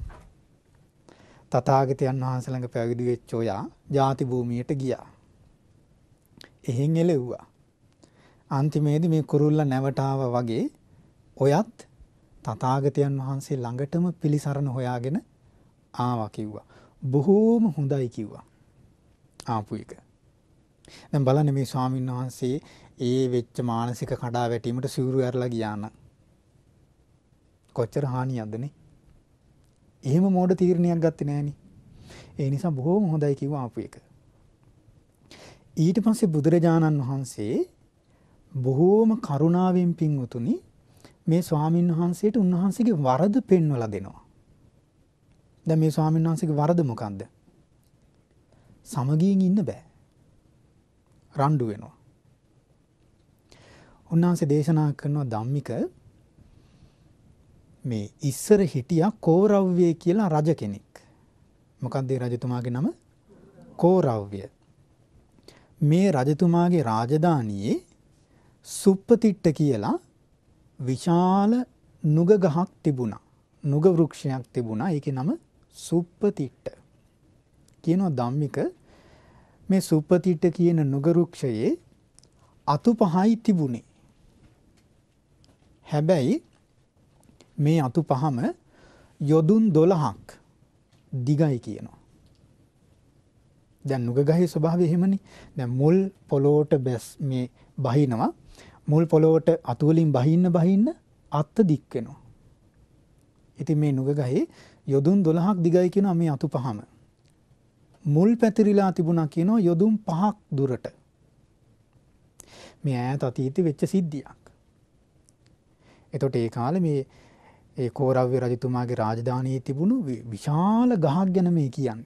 තථාගතයන් වහන්සේ ළඟ පැවිදි වෙච්ච ඔයා ජාති භූමියට ගියා. එහෙන් එළෙව්වා. අන්තිමේදී මේ කුරුල්ලා නැවට ආවා වගේ ඔයත් තථාගතයන් වහන්සේ ළඟටම පිළිසරණ හොයාගෙන ආවා කිව්වා. බොහෝම හොඳයි කිව්වා. ආපු එක. දැන් බලන්න මේ ස්වාමීන් වහන්සේ ඒ වෙච්ච මානසික කඩාවැටීමට සිවුරු ඇරලා ගියා නම් කොච්චර හානියක්ද නේ? එහෙම මෝඩ තීරණයක් ගත්තේ නෑනේ. ඒ නිසා බොහෝම හොඳයි කිව්වා ආපු එක. ඊට පස්සේ බුදුරජාණන් වහන්සේ බොහෝම කරුණාවෙන් පින්වතුනි මේ ස්වාමීන් වහන්සේට උන්වහන්සේගේ වරද පෙන්වලා දෙනවා. දැන් මේ ස්වාමීන් වහන්සේගේ වරද මොකක්ද? සමගියෙන් ඉන්න බෑ. රණ්ඩු වෙනවා. උන්වහන්සේ දේශනා කරනවා ධම්මික මේ ඉස්සර හිටියා කෝරව්‍ය කියලා රජ කෙනෙක්. මොකක්ද ඒ රජතුමාගේ නම? කෝරව්‍ය. මේ රජතුමාගේ රාජධානියේ සුප්පතිට්ට කියලා විශාල නුග ගහක් තිබුණා. නුග වෘක්ෂයක් තිබුණා. ඒකේ නම සුප්පතිට්ට. කියනවා ධම්මික මේ සුප්පතිට්ට කියන නුග වෘක්ෂයේ අතු 5යි තිබුණේ. හැබැයි මේ අතු 5ම යොදුන් 12ක් දිගයි කියනවා. දැන් නුග ගහේ ස්වභාවය එහෙමනේ. දැන් මුල් පොළොවට මේ බහිනවා. මුල් පොළොවට අතු වලින් බහින්න අත්ත දික් වෙනවා. ඉතින් මේ නුග ගහේ යොදුන් 12ක් දිගයි කියනවා මේ අතු 5ම. මුල් පැතිරිලා තිබුණා කියනවා යොදුන් 5ක් දුරට. මේ ඈත අතීතේ වෙච්ච සිද්ධියක්. එතකොට ඒ කාලේ මේ ඒ කෝරව්‍ය රජතුමාගේ රාජධානියේ තිබුණු විශාල ගහක් ගැන මේ කියන්නේ.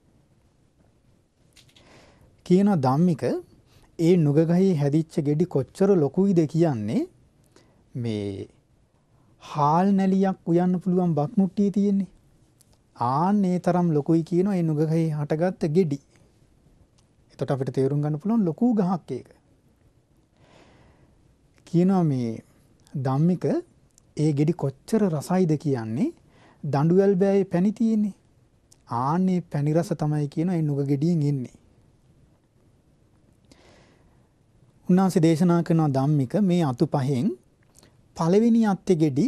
කියන ධම්මික ඒ නුග ගහේ හැදිච්ච ගෙඩි කොච්චර ලොකුයිද කියන්නේ මේ හාල් නැලියක් උයන්න පුළුවන් බක් මුට්ටියේ තියෙන්නේ. ආන්නේ තරම් ලොකුයි කියනවා ඒ නුග ගහේ හටගත්ත ගෙඩි. එතකොට අපිට තේරුම් ගන්න පුළුවන් ලොකු ගහක් ඒක. කියනවා මේ ධම්මික ඒ ගෙඩි කොච්චර රසයිද කියන්නේ දඬුවල් බෑයේ පැණි තියෙන්නේ. ආන්නේ පැණි රස තමයි කියනවා ඒ නුග ගෙඩියෙන් එන්නේ. උන්වහන්සේ දේශනා කරන ධම්මික මේ අතු 5න් පළවෙනි අත්තේ ගෙඩි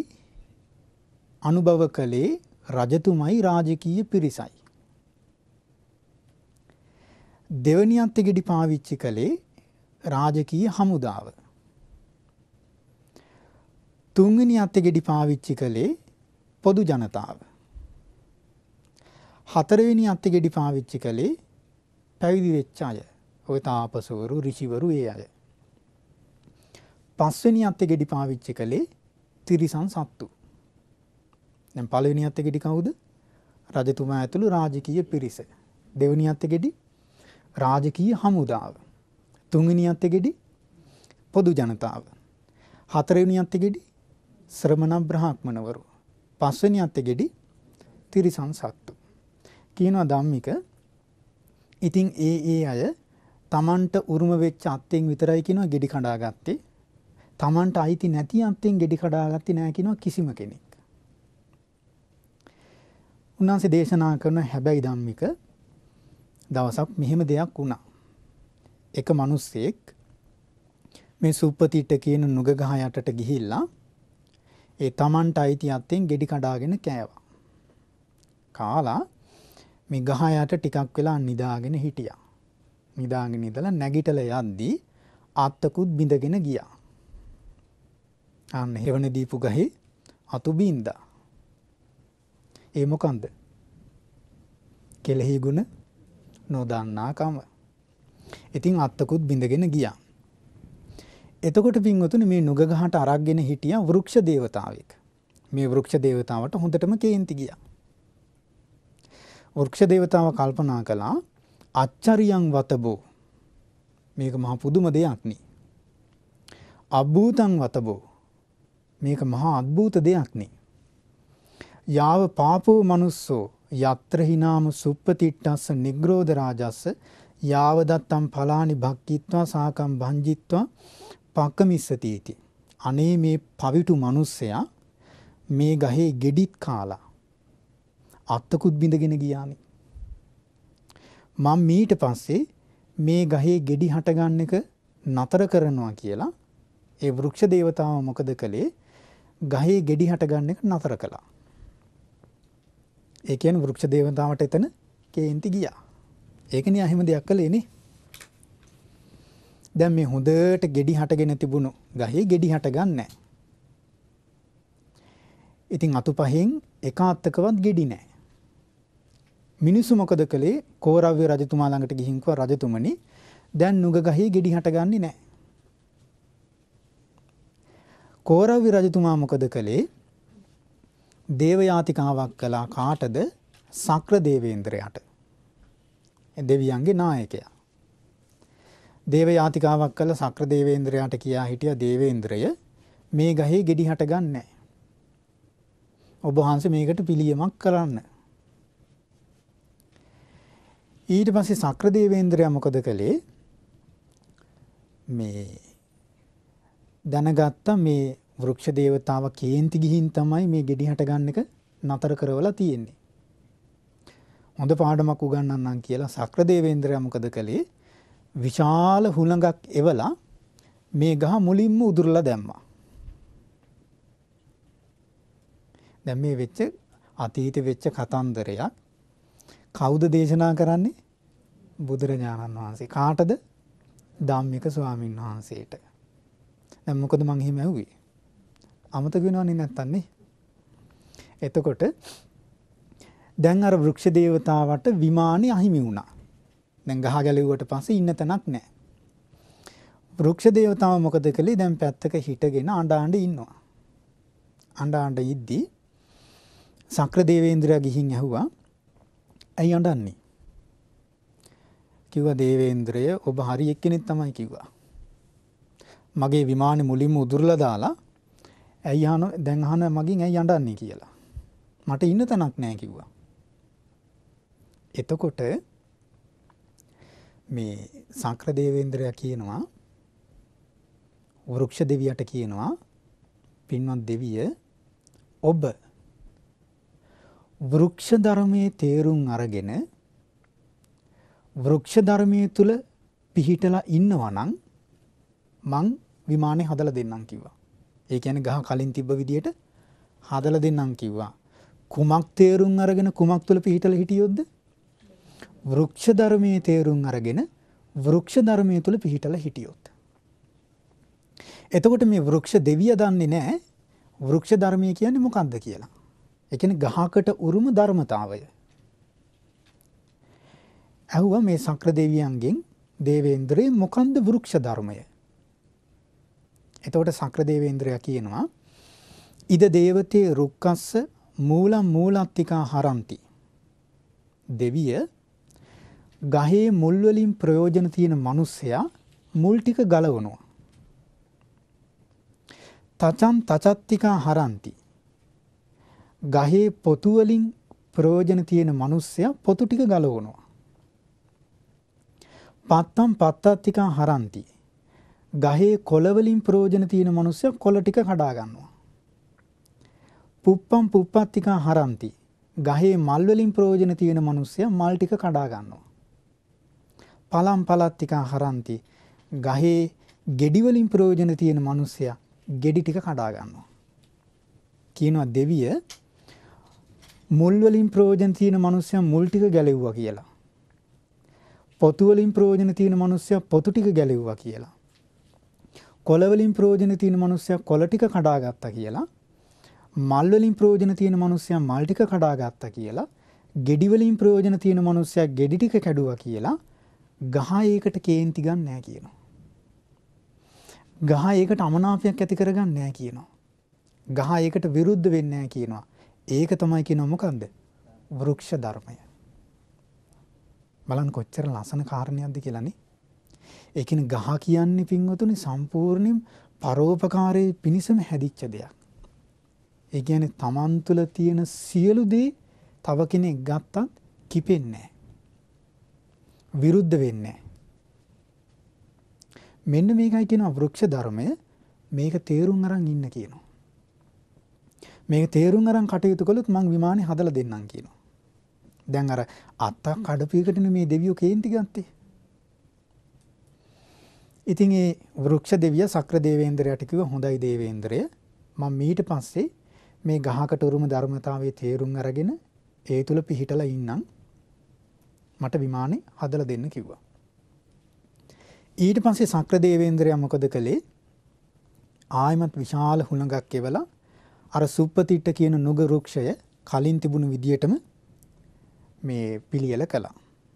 අනුභව කළේ රජතුමයි රාජකීය පිරිසයි. දෙවනි අත්ගෙඩි පාවිච්චි කළේ රාජකීය හමුදාව. තුන්වෙනි අත්ගෙඩි පාවිච්චි කළේ පොදු ජනතාව. හතරවෙනි අත්ගෙඩි පාවිච්චි කළේ පැවිදි වෙච්ච අය. ඔය තාපසවරු, ඍෂිවරු ඒ අය. පස්වෙනි අත්ගෙඩි පාවිච්චි කළේ තිරිසන් සත්තු. දැන් පළවෙනි අත්ගෙඩි කවුද? රජතුමා ඇතුළු රාජකීය පිරිස. දෙවෙනි අත්ගෙඩි රාජකීය හමුදාව. තුන්වෙනි අත්ගෙඩි පොදු ජනතාව. හතරවෙනි අත්ගෙඩි ශ්‍රමණ බ්‍රාහ්මණවරු. පස්වෙනි අත්ගෙඩි තිරිසන් සත්තු. කියනවා ධම්මික ඉතින් ඒ අය තමන්ට උරුම වෙච්ච අත්යෙන් විතරයි කියනවා ගෙඩි කඩාගත්තේ. තමන්ට අයිති නැති අත්යෙන් ගෙඩි කඩාගත්තේ නැහැ කියනවා කිසිම කෙනෙක්. උන්වහන්සේ දේශනා කරන හැබැයි ධම්මික දවසක් මෙහෙම දෙයක් වුණා. එක මිනිස්සෙක් මේ සුප්පතිට කියන නුග ගහ යටට ගිහිල්ලා ඒ තමන්ට අයිති අත්යෙන් ගෙඩි කඩාගෙන කෑවා. කාලා මේ ගහ යට ටිකක් වෙලා නිදාගෙන හිටියා. නිදාගෙන ඉඳලා නැගිටලා යද්දී අත්තකුත් බිඳගෙන ගියා. අන්න හේවන දීපු ගහේ අතු බින්දා. ඒ මොකන්ද? කෙලෙහි ගුණ නොදන්නාකම. ඉතින් අත්තකුත් බිඳගෙන ගියා. එතකොට පින්වතුනි මේ නුග ගහට අරගෙන හිටියා වෘක්ෂ දේවතාවෙක්. මේ වෘක්ෂ දේවතාවට හොඳටම කේන්ති ගියා. වෘක්ෂ දේවතාව කල්පනා කළා අච්චරියං වතබෝ මේක මහා පුදුම දෙයක් නේ. අභූතං වතබෝ මේක මහා අద్భుත දෙයක් නේ. යාව පාපෝ මනුස්සෝ යත්‍ර හිනාම සුප්පතිට්ටස්ස නිග්‍රෝධ රාජස්ස යාව දත්තම් ඵලානි භක්ඛිත්වා සාකම් භංජිත්වා පක්කමිස්සතිති. අනේ මේ පවිටු මිනිස්සයා මේ ගහේ ගෙඩිත් කාලා අත්තකුත් බිඳගෙන ගියානේ. මම මීට පස්සේ මේ ගහේ ගෙඩි හටගන්න එක නතර කරනවා කියලා ඒ වෘක්ෂ දේවතාව මොකද කළේ? ගහේ ගෙඩි හටගන්න එක නතර කළා. ඒ කියන්නේ වෘක්ෂ දේවතාවට එතන කේන්ති ගියා. ඒකනේ අහිම දෙයක් කළේ නේ. දැන් මේ හොඳට ගෙඩි හටගෙන තිබුණු ගහේ ගෙඩි හටගන්නේ නැහැ. ඉතින් අතුපහෙන් එක අත්තකවත් ගෙඩි නැහැ. මිනිස්සු මොකද කළේ? කෝරව්‍ය රජතුමා ළඟට ගිහින් කිව්වා රජතුමනි දැන් නුග ගහේ ගෙඩි හටගන්නේ නැහැ. කෝරව්‍ය රජතුමා මොකද කළේ? දේවයාතිකාවක් කළා. කාටද? සක්‍ර දේවේන්ද්‍රයාට. දෙවියන්ගේ නායකයා. දේවයාතිකාවක් කළ සක්‍ර දේවේන්ද්‍රයාට කියා හිටියා දේවේන්ද්‍රය මේ ගහේ ගෙඩි හටගන්නේ නැහැ. ඔබ වහන්සේ මේකට පිළියමක් කරන්න. ඊට පස්සේ සක්‍ර දේවේන්ද්‍රයා මොකද කළේ? මේ දැනගත්ත මේ වෘක්ෂ දේවතාව කේන්ති ගිහින් තමයි මේ ගෙඩි හට ගන්න එක නතර කරවලා තියෙන්නේ. හොඳ පාඩමක් උගන්වන්නම් කියලා සක්‍ර දේවේන්ද්‍රයා මොකද කළේ? විශාල හුළඟක් එවලා මේ ගහ මුලින්ම උදුරලා දැම්මා. දැන් මේ වෙච්ච අතීතේ වෙච්ච කතන්දරයක් කවුද දේශනා කරන්නේ? බුදුරජාණන් වහන්සේ. කාටද? ධම්මික ස්වාමීන් වහන්සේට. දැන් මොකද මං එහෙම ඇහුවේ? අමතක වෙනවනේ නැත්තන් නේ. එතකොට දැන් අර වෘක්ෂ දේවතාවට විමානේ අහිමි වුණා. දැන් ගහ ගැලෙව්වට පස්සේ ඉන්න තැනක් නැහැ. වෘක්ෂ දේවතාව මොකද කළේ? දැන් පැත්තක හිටගෙන අඬ ඉන්නවා. අඬ ඉද්දී සක්‍ර දේවේන්ද්‍රයා ගිහින් ඇහුවා ඇයි අඬන්නේ? කිව්වා දේවේන්ද්‍රය ඔබ හරි එක්කෙනෙක් තමයි කිව්වා. මගේ විමානේ මුලින්ම උදුරලා දාලා ඇයි දැන් අහන මගෙන් ඇයි අඬන්නේ කියලා. මට ඉන්න තැනක් නැහැ කිව්වා. එතකොට මේ සක්‍ර දේවේන්ද්‍රයා කියනවා වෘක්ෂ දෙවියට කියනවා පින්වත් දෙවිය ඔබ වෘක්ෂ ධර්මයේ තේරුම් අරගෙන වෘක්ෂ ධර්මයේ තුල පිහිටලා ඉන්නවා නම් මං විමානේ හදලා දෙන්නම් කිව්වා. ඒ කියන්නේ ගහ කලින් තිබ්බ විදියට හදලා දෙන්නම් කිව්වා. කුමක් තේරුම් අරගෙන කුමක් තුල පිහිටලා හිටියොත්ද? වෘක්ෂ ධර්මයේ තේරුම් අරගෙන වෘක්ෂ ධර්මයේ තුල පිහිටලා හිටියොත්. එතකොට මේ වෘක්ෂ දෙවිය දන්නේ නැහැ වෘක්ෂ ධර්මයේ කියන්නේ මොකක්ද කියලා. ඒ කියන්නේ ගහකට උරුම ධර්මතාවය. ඇහුවා මේ සක්‍ර දෙවියන්ගෙන් දේවේන්ද්‍රේ මොකන්ද වෘක්ෂ ධර්මය? එතකොට සක්‍ර දේවේන්ද්‍රයා කියනවා ඉද දේවතේ රුක්කස්ස මූලම් මූලත්තිකා හරಂತಿ. දෙවිය ගහේ මුල් වලින් ප්‍රයෝජන තියෙන මිනිස්සයා මුල් ටික ගලවනවා. තචං තචත්තිකා හරಂತಿ. ගහේ පොතු වලින් ප්‍රයෝජන තියෙන මිනිස්සයා පොතු ටික ගලවනවා. පත්තම් පත්තත්තිකා හරಂತಿ. ගහේ කොළ වලින් ප්‍රයෝජන තියෙන මිනිස්සයා කොළ ටික කඩා ගන්නවා. පුප්පම් පුප්පත්තිකා හරಂತಿ. ගහේ මල් වලින් ප්‍රයෝජන තියෙන මිනිස්සයා මල් ටික කඩා ගන්නවා. පලම් පලත්තිකා හරಂತಿ. ගහේ ගෙඩි වලින් ප්‍රයෝජන තියෙන මිනිස්සයා ගෙඩි ටික කඩා ගන්නවා. කියනවා දෙවිය මුල් වලින් ප්‍රයෝජන තියෙන මිනිස්සයා මුල් ටික ගැලෙව්වා කියලා. පොතු වලින් ප්‍රයෝජන තියෙන මිනිස්සයා පොතු ටික ගැලෙව්වා කියලා. කොළ වලින් ප්‍රයෝජන තියෙන මිනිස්සයා කොළ ටික කඩා ගත්තා කියලා. මල් වලින් ප්‍රයෝජන තියෙන මිනිස්සයා මල් ටික කඩා ගත්තා කියලා. ගෙඩි වලින් ප්‍රයෝජන තියෙන මිනිස්සයා ගෙඩි ටික කැඩුවා කියලා. ගහ ඒකට කේන්ති ගන්න නැහැ කියනවා. ගහ ඒකට අමනාපයක් ඇති කරගන්න නැහැ කියනවා. ගහ ඒකට විරුද්ධ වෙන්නේ නැහැ කියනවා. ඒක තමයි කියනවා මොකන්ද? වෘක්ෂ ධර්මය. බලන්න කොච්චර ලස්සන කාරණයක්ද කියලානේ. ඒ කියන්නේ ගහ කියන්නේ පින්වතුනි සම්පූර්ණයෙන් පරෝපකාරයේ පිණිසම හැදිච්ච දෙයක්. ඒ කියන්නේ තමන් තුළ තියෙන සියලු දේ තව කෙනෙක් ගත්තත් කිපෙන්නේ නැහැ. විරුද්ධ වෙන්නේ නැහැ. මෙන්න මේකයි කියනවා වෘක්ෂ ධර්මය. මේක තේරුම් අරන් ඉන්න කියනවා. මේක තේරුම් අරන් කටයුතු කළොත් මං විමානේ හදලා දෙන්නම් කියනවා. දැන් අර අත්තක් කඩපියකටනේ මේ දෙවියෝ කේන්ති ගත්තේ. ඉතින් ඒ වෘක්ෂ දෙවිය සක්‍ර දේවේන්ද්‍රයාට කිව්වා හොඳයි දේවේන්ද්‍රය මම ඊට පස්සේ මේ ගහකට උරුම ධර්මතාවයේ තේරුම් අරගෙන ඒ තුල පිහිටලා ඉන්නම් මට විමානේ හදලා දෙන්න කිව්වා. ඊට පස්සේ සක්‍ර දේවේන්ද්‍රයා මොකද කළේ? ආයමත් විශාල හුළඟක් එවලා අර සුප්පතිට්ට කියන නුග වෘක්ෂය කලින් තිබුණු විදියටම මේ පිළියෙල කළා.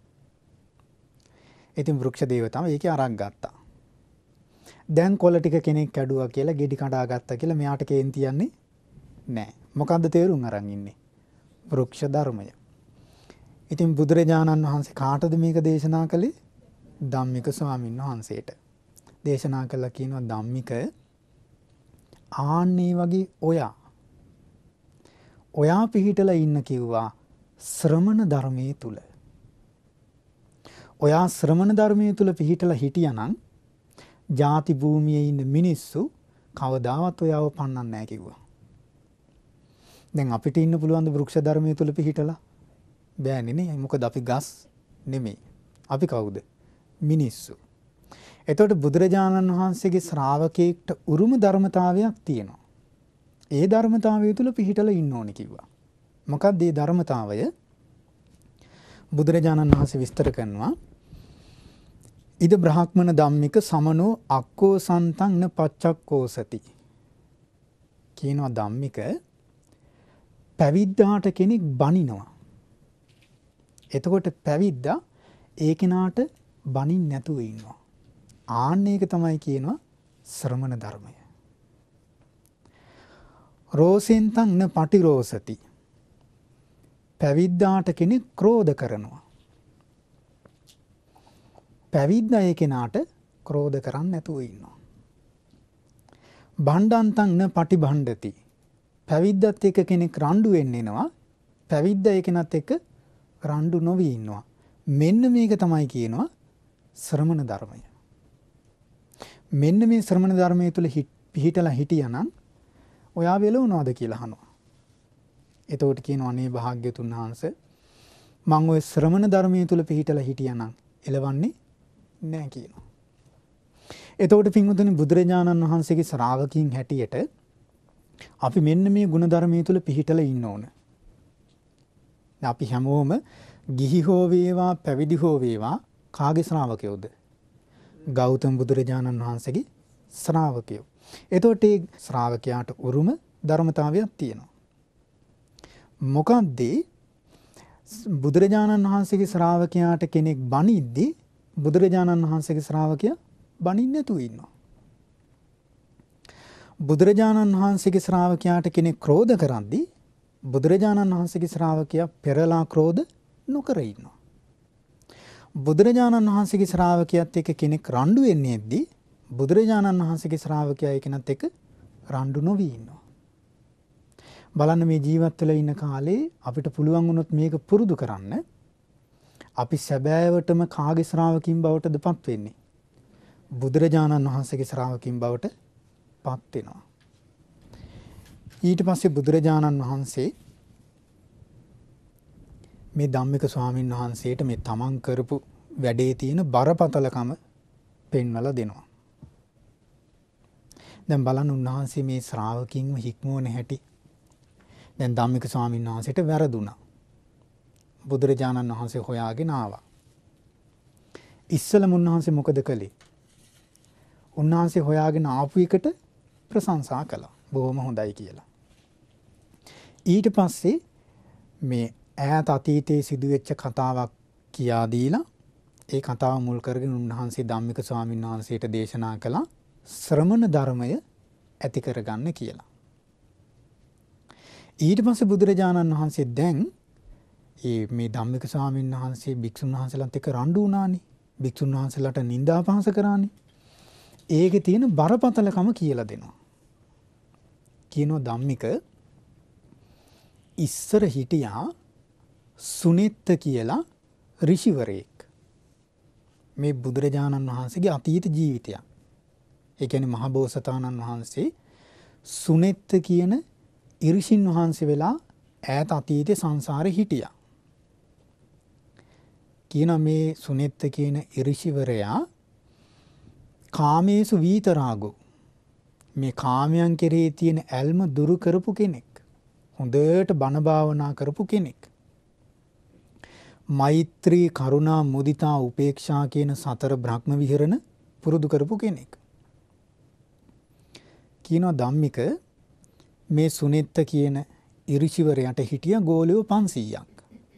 ඉතින් වෘක්ෂ දේවතාව ඒකේ අරන් ගත්තා. දැන් කොළ ටික කෙනෙක් කැඩුවා කියලා ගෙඩි කඩා ගත්තා කියලා මෙයාට කේන්ති යන්නේ නැහැ. මොකද්ද තේරුම් අරන් ඉන්නේ? වෘක්ෂ ධර්මය. ඉතින් බුදුරජාණන් වහන්සේ කාටද මේක දේශනා කළේ? ධම්මික ස්වාමීන් වහන්සේට. දේශනා කළා කියනවා ධම්මික ආන්නේ වගේ ඔයා පිහිටලා ඉන්න කිව්වා ශ්‍රමණ ධර්මයේ තුල. ඔයා ශ්‍රමණ ධර්මයේ තුල පිහිටලා හිටියානම් ජාති භූමියේ ඉන්න මිනිස්සු කවදාවත් ඔයාව පන්නන්නේ නැහැ කිව්වා. දැන් අපිට ඉන්න පුළුවන් ද වෘක්ෂ ධර්මයේ තුල පිහිටලා? බෑනේ නේ. මොකද අපි ගස් නෙමෙයි. අපි කවුද? මිනිස්සු. එතකොට බුදුරජාණන් වහන්සේගේ ශ්‍රාවකයෙක්ට උරුම ධර්මතාවයක් තියෙනවා. ඒ ධර්මතාවය තුල පිහිටලා ඉන්න ඕනේ කිව්වා. මොකක්ද මේ ධර්මතාවය? බුදුරජාණන් වහන්සේ විස්තර කරනවා ඉද බ්‍රහ්මන ධම්මික සමනෝ අක්කෝ සන්තං න පච්චක්කෝසති. කියනවා ධම්මික පැවිද්දාට කෙනෙක් බනිනවා. එතකොට පැවිද්දා ඒ කෙනාට බනින් නැතුව ඉන්නවා. ආන්න ඒක තමයි කියනවා ශ්‍රමණ ධර්මය. රෝසෙන්තං න පටිරෝසති. පැවිද්දාට කෙනෙක් ක්‍රෝධ කරනවා. පැවිද්දා ඒ කෙනාට ක්‍රෝධ කරන්නේ නැතුව ඉන්නවා. බණ්ඩන්තං න පටිභණ්ඩති. පැවිද්දත් එක්ක කෙනෙක් රණ්ඩු වෙන්න එනවා. පැවිද්දා ඒ කෙනත් එක්ක රණ්ඩු නොවී ඉන්නවා. මෙන්න මේක තමයි කියනවා ශ්‍රමණ ධර්මය. මෙන්න මේ ශ්‍රමණ ධර්මයේ තුල පිහිටලා හිටියානම් ඔයා වෙලවනවද කියලා අහනවා. එතකොට කියනවා අනේ භාග්‍යතුන් වහන්සේ මම ওই ශ්‍රමණ ධර්මයේ තුල පිහිටලා හිටියානම් එලවන්නේ නැහැ කියනවා. එතකොට පින්වතුනි බුදුරජාණන් වහන්සේගේ ශ්‍රාවකයන් හැටියට අපි මෙන්න මේ ගුණ ධර්මයේ තුල පිහිටලා ඉන්න ඕන. අපි හැමෝම ගිහි හෝ වේවා පැවිදි හෝ වේවා කාගේ ශ්‍රාවකයෝද? ගෞතම බුදුරජාණන් වහන්සේගේ ශ්‍රාවකයෝ. එතකොට ඒ ශ්‍රාවකයාට උරුම ධර්මතාවයක් තියෙනවා. මොකද්ද? බුදුරජාණන් වහන්සේගේ ශ්‍රාවකයාට කෙනෙක් බණිද්දී බුදුරජාණන් වහන්සේගේ ශ්‍රාවකයා බණින්නේ නැතුව ඉන්නවා. බුදුරජාණන් වහන්සේගේ ශ්‍රාවකයාට කෙනෙක් ක්‍රෝධ කරද්දී බුදුරජාණන් වහන්සේගේ ශ්‍රාවකයා පෙරලා ක්‍රෝධ නොකර ඉන්නවා. බුදුරජාණන් වහන්සේගේ ශ්‍රාවකයාත් එක්ක කෙනෙක් රණ්ඩු වෙන්නේද්දී බුදුරජාණන් වහන්සේගේ ශ්‍රාවකයා එක්කනත් එක්ක රණ්ඩු නොවී ඉන්නවා. බලන්න මේ ජීවත් වෙලා ඉන්න කාලේ අපිට පුළුවන් වුණොත් මේක පුරුදු කරන්න. අපි සැබෑවටම කාගේ ශ්‍රාවකින් බවටද පත් වෙන්නේ? බුදුරජාණන් වහන්සේගේ ශ්‍රාවකින් බවට පත් වෙනවා. ඊට පස්සේ බුදුරජාණන් වහන්සේ මේ ධම්මික ස්වාමීන් වහන්සේට මේ තමන් කරපු වැඩේ තියෙන බරපතලකම පෙන්වලා දෙනවා. දැන් බලන්න උන්වහන්සේ මේ ශ්‍රාවකින්ව හික්මුවන හැටි. දැන් ධම්මික ස්වාමීන් වහන්සේට වැරදුනා. බුදුරජාණන් වහන්සේ හොයාගෙන ආවා. ඉස්සලම උන්වහන්සේ මොකද කළේ? උන්වහන්සේ හොයාගෙන ආපු එකට ප්‍රශංසා කළා. බොහොම හොඳයි කියලා. ඊට පස්සේ මේ ඈත අතීතයේ සිදුවෙච්ච කතාවක් කියා දීලා ඒ කතාව මුල් කරගෙන උන්වහන්සේ ධම්මික ස්වාමීන් වහන්සේට දේශනා කළා ශ්‍රමණ ධර්මය ඇති කරගන්න කියලා. ඊට පස්සේ බුදුරජාණන් වහන්සේ දැන් මේ ධම්මික ස්වාමීන් වහන්සේ භික්ෂුන් වහන්සේලාත් එක්ක රණ්ඩු වුණානේ. භික්ෂුන් වහන්සේලාට නිନ୍ଦා පහස කරානේ. ඒකේ තියෙන බරපතලකම කියලා දෙනවා. කියනවා ධම්මික ඉස්සර හිටියා සුනෙත්ත කියලා ඍෂිවරයෙක්. මේ බුදුරජාණන් වහන්සේගේ අතීත ජීවිතයක්. ඒ කියන්නේ මහබෝසතාණන් වහන්සේ සුනෙත්ත කියන ඍෂින් වහන්සේ වෙලා ඈත අතීතේ සංසාරේ හිටියා. කියන මේ සුනෙත්ත කියන ඍෂිවරයා කාමේසු වීතරාගෝ මේ කාමයන් කෙරෙහි තියෙන ඇල්ම දුරු කරපු කෙනෙක්. හොඳට බණ භාවනා කරපු කෙනෙක්. මෛත්‍රී කරුණා මුදිතා උපේක්ෂා කියන සතර බ්‍රහ්ම විහරණ පුරුදු කරපු කෙනෙක්. කියනවා ධම්මික මේ සුනෙත්ත කියන ඍෂිවරයාට හිටිය ගෝලයෝ 500ක්.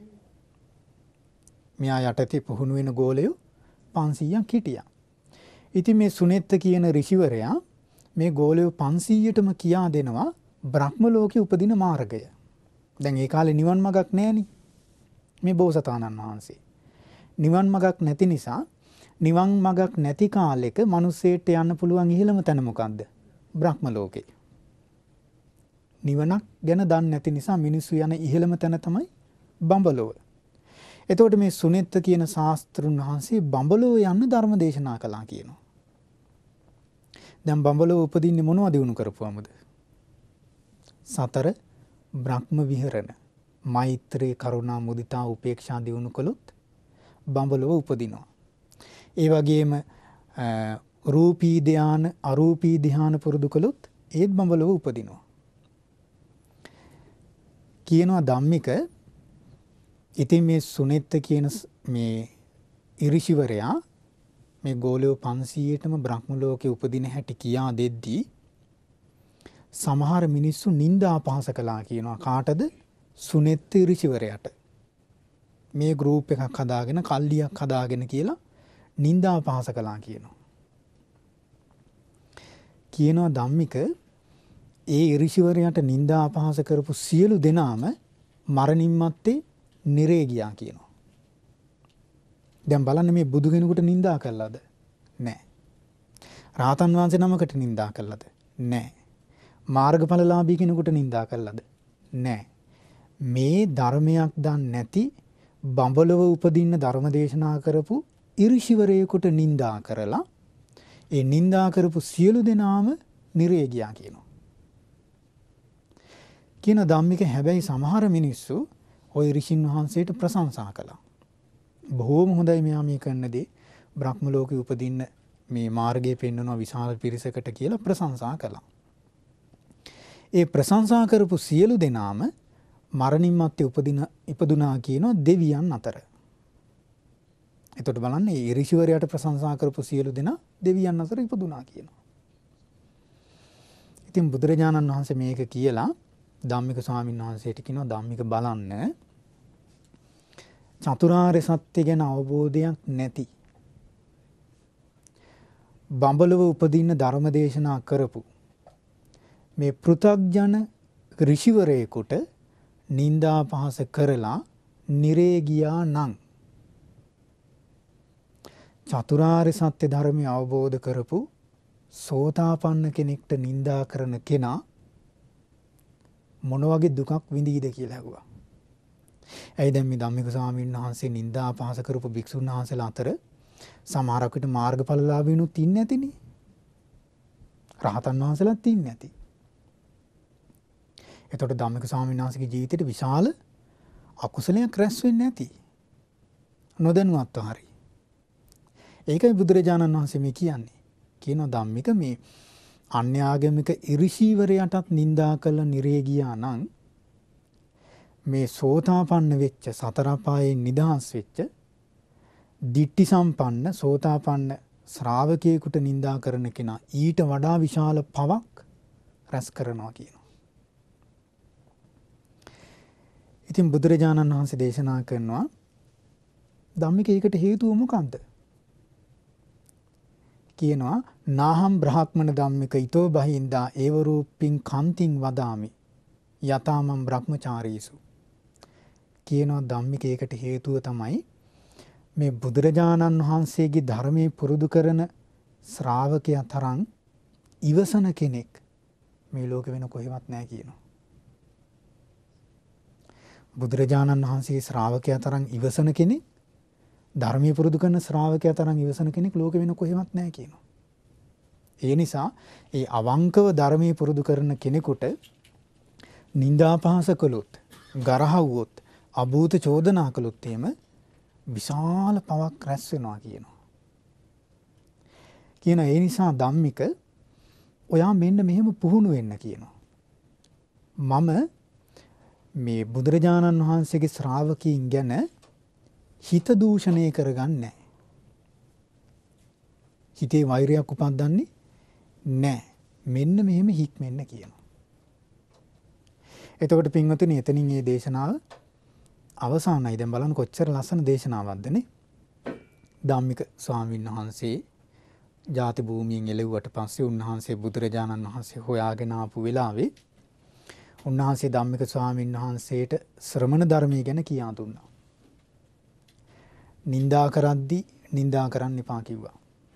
මෙයා යටතේ පුහුණු වෙන ගෝලයෝ 500ක් හිටියා. ඉතින් මේ සුනෙත්ත කියන ඍෂිවරයා මේ ගෝලයෝ 500ටම කියා දෙනවා බ්‍රහ්ම ලෝකේ උපදින මාර්ගය. දැන් ඒ කාලේ නිවන් මගක් නැහෙනි. මේ බෝසතාණන් වහන්සේ. නිවන් මගක් නැති නිසා නිවන් මගක් නැති කාලෙක මිනිස්සෙට යන්න පුළුවන් ඉහළම තැන මොකද්ද? බ්‍රහ්ම ලෝකේ. නිවනක් ගැන දන්නේ නැති නිසා මිනිස්සු යන ඉහළම තැන තමයි බඹලොව. එතකොට මේ සුනෙත්ත කියන ශාස්ත්‍රුන් වහන්සේ බඹලොව යන්න ධර්ම දේශනා කළා කියනවා. දැන් බඹලොව උපදින්නේ මොනවද දිනු කරපුවමද? සතර බ්‍රහ්ම විහරණ. මෛත්‍රී කරුණා මුදිතා උපේක්ෂා දිනු කළොත් බඹලොව උපදිනවා. ඒ වගේම රූපී ධාන අරූපී ධාන පුරුදු කළොත් ඒත් බඹලොව උපදිනවා. කියනවා ධම්මික ඉතින් මේ සුනෙත්ත කියන මේ ඍෂිවරයා මේ ගෝලයෝ 500ටම බ්‍රහ්ම ලෝකේ උපදින හැටි කියා දෙද්දී සමහර මිනිස්සු නිନ୍ଦා අපහාස කළා කියනවා. කාටද? සුනෙත්ත ඍෂිවරයාට. මේ ගෲප් එකක් හදාගෙන කල්ලියක් හදාගෙන කියලා නිନ୍ଦා අපහාස කළා කියනවා. කියනවා ධම්මික ඒ ඍෂිවරයාට නිନ୍ଦා අපහාස කරපු සියලු දෙනාම මරණින් මත්තේ නිරේ ගියා කියනවා. දැන් බලන්න මේ බුදු කෙනෙකුට නිନ୍ଦා කළාද? නැහැ. රාතන් වහන්සේ නමකට නිନ୍ଦා කළාද? නැහැ. මාර්ගඵලලාභී කෙනෙකුට නිନ୍ଦා කළාද? නැහැ. මේ ධර්මයක් දන්නේ නැති බඹලොව උපදින්න ධර්ම දේශනා කරපු ඍෂිවරයෙකුට නිନ୍ଦා කරලා ඒ නිନ୍ଦා කරපු සියලු දෙනාම නිරේ ගියා කියනවා. කියන ධම්මික හැබැයි සමහර මිනිස්සු ওই ඍෂින් වහන්සේට ප්‍රශංසා කළා. බොහෝම හොඳයි මෙයා මේ කරන දේ. බ්‍රහ්ම ලෝකේ උපදින්න මේ මාර්ගය පෙන්වන විශාල පිරිසකට කියලා ප්‍රශංසා කළා. ඒ ප්‍රශංසා කරපු සියලු දෙනාම මරණින් මත්තේ ඉපදුනා කියනවා දෙවියන් අතර. එතකොට බලන්න මේ ඍෂිවරයාට ප්‍රශංසා කරපු සියලු දෙනා දෙවියන් අතර ඉපදුනා කියනවා. ඉතින් බුදුරජාණන් වහන්සේ මේක කියලා ධම්මික ස්වාමීන් වහන්සේට කියනවා ධම්මික බලන්න චතුරාර්ය සත්‍ය ගැන අවබෝධයක් නැති බඹලව උපදින්න ධර්ම දේශනා කරපු මේ පෘථග්ජන ඍෂිවරයෙකුට නින්දා පහස කරලා නිරේ ගියා නම් චතුරාර්ය සත්‍ය ධර්මය අවබෝධ කරපු සෝතාපන්න කෙනෙක්ට නින්දා කරන කෙනා මොන වගේ දුකක් විඳීද කියලා ඇහුවා. ඇයි දැන් මේ ධම්මික ස්වාමීන් වහන්සේ නින්දා පහස කරපු භික්ෂුන් වහන්සේලා අතර සමහරක් විට මාර්ගඵලලාභීනුත් ඉන්නේ නැතිනේ. රහතන් වහන්සේලාත් ඉන්නේ නැති. එතකොට ධම්මික ස්වාමීන් වහන්සේගේ ජීවිතේට විශාල අකුසලයක් රැස් වෙන්නේ නැති. නොදැනුවත්ව හරි. ඒකයි බුදුරජාණන් වහන්සේ මේ කියන්නේ. කියනවා ධම්මික මේ අන්‍යාගමික ඍෂිවරයටත් නින්දා කළ නිරේ ගියා නම් මේ සෝතාපන්න වෙච්ච සතර අපායෙන් නිදහස් වෙච්ච දිට්ඨි සම්පන්න සෝතාපන්න ශ්‍රාවකයෙකුට නින්දා කරන කෙනා ඊට වඩා විශාල පවක් රැස් කරනවා කියනවා. ඉතින් බුදුරජාණන් වහන්සේ දේශනා කරනවා ධම්මික ඒකට හේතුව මොකක්ද? කියනවා නාහම් බ්‍රහ්මණ ධම්මික ඊතෝ බහින්දා ඒව රූපින් කන්තිං වදාමි යතාමම් බ්‍රහ්මචාරීසු. කියනවා ධම්මික ඒකට හේතුව තමයි මේ බුදුරජාණන් වහන්සේගේ ධර්මයේ පුරුදු කරන ශ්‍රාවකයා තරම් ඉවසන කෙනෙක් මේ ලෝකෙ වෙන කොහෙවත් නැහැ කියනවා. බුදුරජාණන් වහන්සේගේ ශ්‍රාවකයා තරම් ඉවසන කෙනෙක් ධර්මයේ පුරුදු කරන ශ්‍රාවකයා තරම් ඉවසන කෙනෙක් ලෝකෙ වෙන කොහෙවත් නැහැ කියනවා. ඒ නිසා ඒ අවංකව ධර්මයේ පුරුදු කරන කෙනෙකුට නිന്ദා පහස කළොත්, ගරහවුවොත්, අභූත චෝදනා කළොත් එහෙම විශාල පවක් රැස් වෙනවා කියනවා. ඒ නිසා ධම්මික ඔයා මෙන්න මෙහෙම පුහුණු වෙන්න කියනවා. මම මේ බුදුරජාණන් වහන්සේගේ ශ්‍රාවකීන් ගැන හිත දූෂණය කරගන්නේ නැහැ. හිතේ වෛරයක් උපද්දන්නේ නැහැ. මෙන්න මෙහෙම හික්මෙන්න කියනවා. එතකොට පින්වතුනි එතනින් මේ දේශනාව අවසానයි. දැන් බලන්න කොච්චර ලස්සන දේශනාවක්ද නේ. ධම්මික ස්වාමීන් වහන්සේ ජාති භූමියෙන් එළෙව්වට පස්සේ උන්වහන්සේ බුදුරජාණන් වහන්සේ හොයාගෙන ආපු වෙලාවේ උන්වහන්සේ ධම්මික ස්වාමීන් වහන්සේට ශ්‍රමණ ධර්මය ගැන කියා දුන්නා. නින්දා කරද්දී නින්දා කරන්න එපා කිව්වා.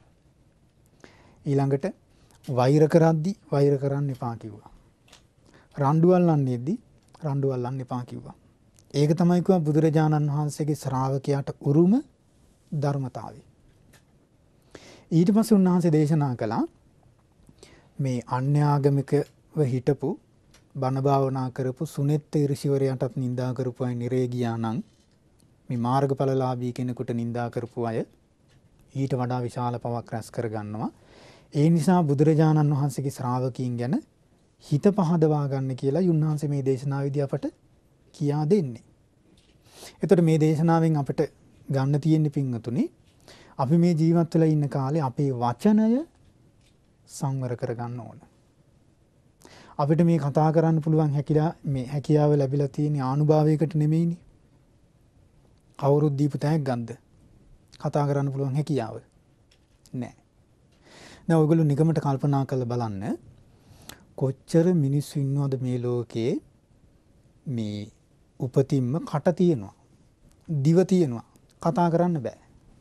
ඊළඟට වෛර කරද්දී වෛර කරන්න එපා කිව්වා. රණ්ඩු අල්ලන්නේදී රණ්ඩු අල්ලන්න එපා කිව්වා. ඒක තමයි කිව්වා බුදුරජාණන් වහන්සේගේ ශ්‍රාවකයාට උරුම ධර්මතාවය. ඊට පස්සේ උන්වහන්සේ දේශනා කළා මේ අන්‍යාගමිකව හිටපු බණ භාවනා කරපු සුනෙත් ඍෂිවරයාටත් නිඳා කරපු අය නිරේ ගියා නම් මේ මාර්ගඵලලාභී කෙනෙකුට නිඳා කරපු අය ඊට වඩා විශාල පවක් රැස් කරගන්නවා. ඒ නිසා බුදුරජාණන් වහන්සේගේ ශ්‍රාවකීන් ගැන හිත පහදවා ගන්න කියලා උන්වහන්සේ මේ දේශනාවේදී අපට කියා දෙන්නේ. එතකොට මේ දේශනාවෙන් අපිට ගන්න තියෙන පින්වතුනි අපි මේ ජීවත් වෙලා ඉන්න කාලේ අපේ වචනය සංවර කරගන්න ඕන. අපිට මේ කතා කරන්න පුළුවන් හැකියාව ලැබිලා තියෙන ආනුභාවයකට නෙමෙයිනේ. කවුරුත් දීපු තෑග්ගක් ගන්නද? කතා කරන්න පුළුවන් හැකියාව නෑ. දැන් ඔයගොල්ලෝ නිකමට කල්පනා කරලා බලන්න කොච්චර මිනිස්සු ඉන්නවද මේ ලෝකේ මේ උපතින්ම කට තියෙනවා, දිව තියෙනවා, කතා කරන්න බෑ.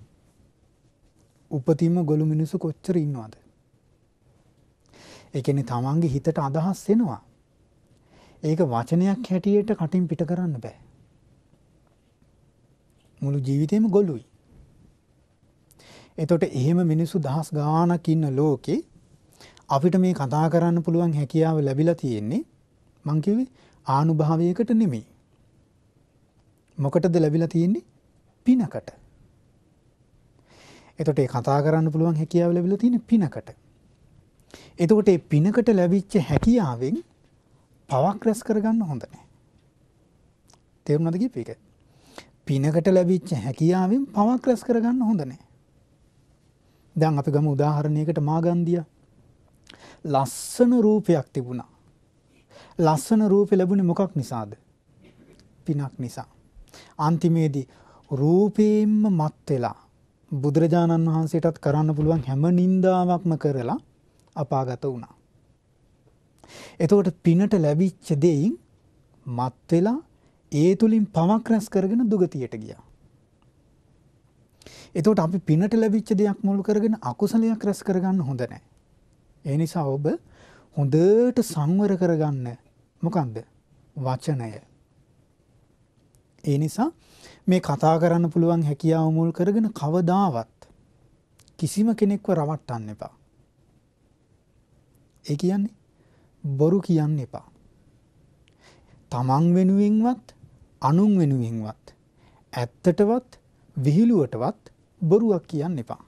උපතින්ම ගොළු මිනිස්සු කොච්චර ඉන්නවද? ඒ කියන්නේ තමන්ගේ හිතට අදහස් එනවා. ඒක වචනයක් හැටියට කටින් පිට කරන්න බෑ. මුළු ජීවිතේම ගොළුයි. එතකොට එහෙම මිනිස්සු දහස් ගාණක් ඉන්න ලෝකේ අපිට මේ කතා කරන්න පුළුවන් හැකියාව ලැබිලා තියෙන්නේ මං කිව්වේ ආනුභාවයකට නෙමෙයි. මොකටද ලැබිලා තියෙන්නේ? පිනකට. එතකොට ඒ කතා කරන්න පුළුවන් හැකියාව ලැබිලා තියෙන්නේ පිනකට. එතකොට මේ පිනකට ලැබිච්ච හැකියාවෙන් පවක් රැස් කරගන්න හොඳ නැහැ. තේරුණාද කියප එක? පිනකට ලැබිච්ච හැකියාවෙන් පවක් රැස් කරගන්න හොඳ නැහැ. දැන් අපි ගමු උදාහරණයකට මාගන්දියා. ලස්සන රූපයක් තිබුණා. ලස්සන රූපේ ලැබුණේ මොකක් නිසාද? පිනක් නිසා. අන්තිමේදී රූපේම්ම මත් වෙලා බුදුරජාණන් වහන්සේටත් කරන්න පුළුවන් හැම නින්දාවක්ම කරලා අපාගත වුණා. එතකොට පිනට ලැබිච්ච දෙයින් මත් වෙලා ඒ තුලින් පවක් රැස් කරගෙන දුගතියට ගියා. එතකොට අපි පිනට ලැබිච්ච දෙයක් මුල් කරගෙන අකුසලයක් රැස් කරගන්න හොඳ නැහැ. ඒ නිසා ඔබ හොඳට සංවර කරගන්න මොකන්ද? වචනය. ඒ නිසා මේ කතා කරන්න පුළුවන් හැකියාව මුල් කරගෙන කවදාවත් කිසිම කෙනෙක්ව රවට්ටන්න එපා. ඒ කියන්නේ බොරු කියන්න එපා. තමන් වෙනුවෙන්වත් අනුන් වෙනුවෙන්වත් ඇත්තටවත් විහිළුවටවත් බොරුවක් කියන්න එපා.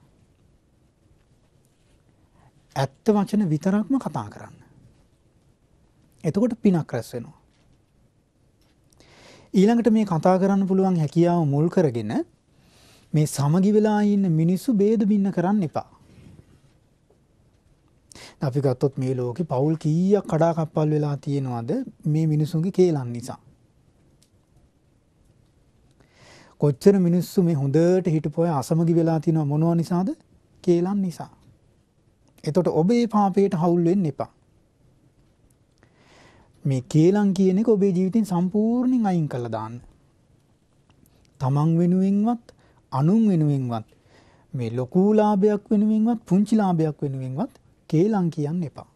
ඇත්ත වචන විතරක්ම කතා කරන්න. එතකොට පිනක් රැස් වෙනවා. ඊළඟට මේ කතා කරන්න පුළුවන් හැකියාව මුල් කරගෙන මේ සමගි වෙලා ඉන්න මිනිස්සු ભેද බින්න කරන්න එපා. අපි ගත්තොත් මේ ලෝකේ පවුල් කීයක් කඩාකප්පල් වෙලා තියෙනවද මේ මිනිසුන්ගේ කේලම් නිසා. කොච්චර මිනිස්සු මේ හොඳට හිටපු අය අසමගි වෙලා තියෙනව මොනවා නිසාද? කේලම් නිසා. එතකොට ඔබ මේ පාපයට හවුල් වෙන්න එපා. මේ කේලම් කියන එක ඔබේ ජීවිතෙන් සම්පූර්ණයෙන් අයින් කරලා දාන්න. තමන් වෙනුවෙන්වත් අනුන් වෙනුවෙන්වත් මේ ලොකු ලාභයක් වෙනුවෙන්වත් පුංචි ලාභයක් වෙනුවෙන්වත් කේලම් කියන්න එපා.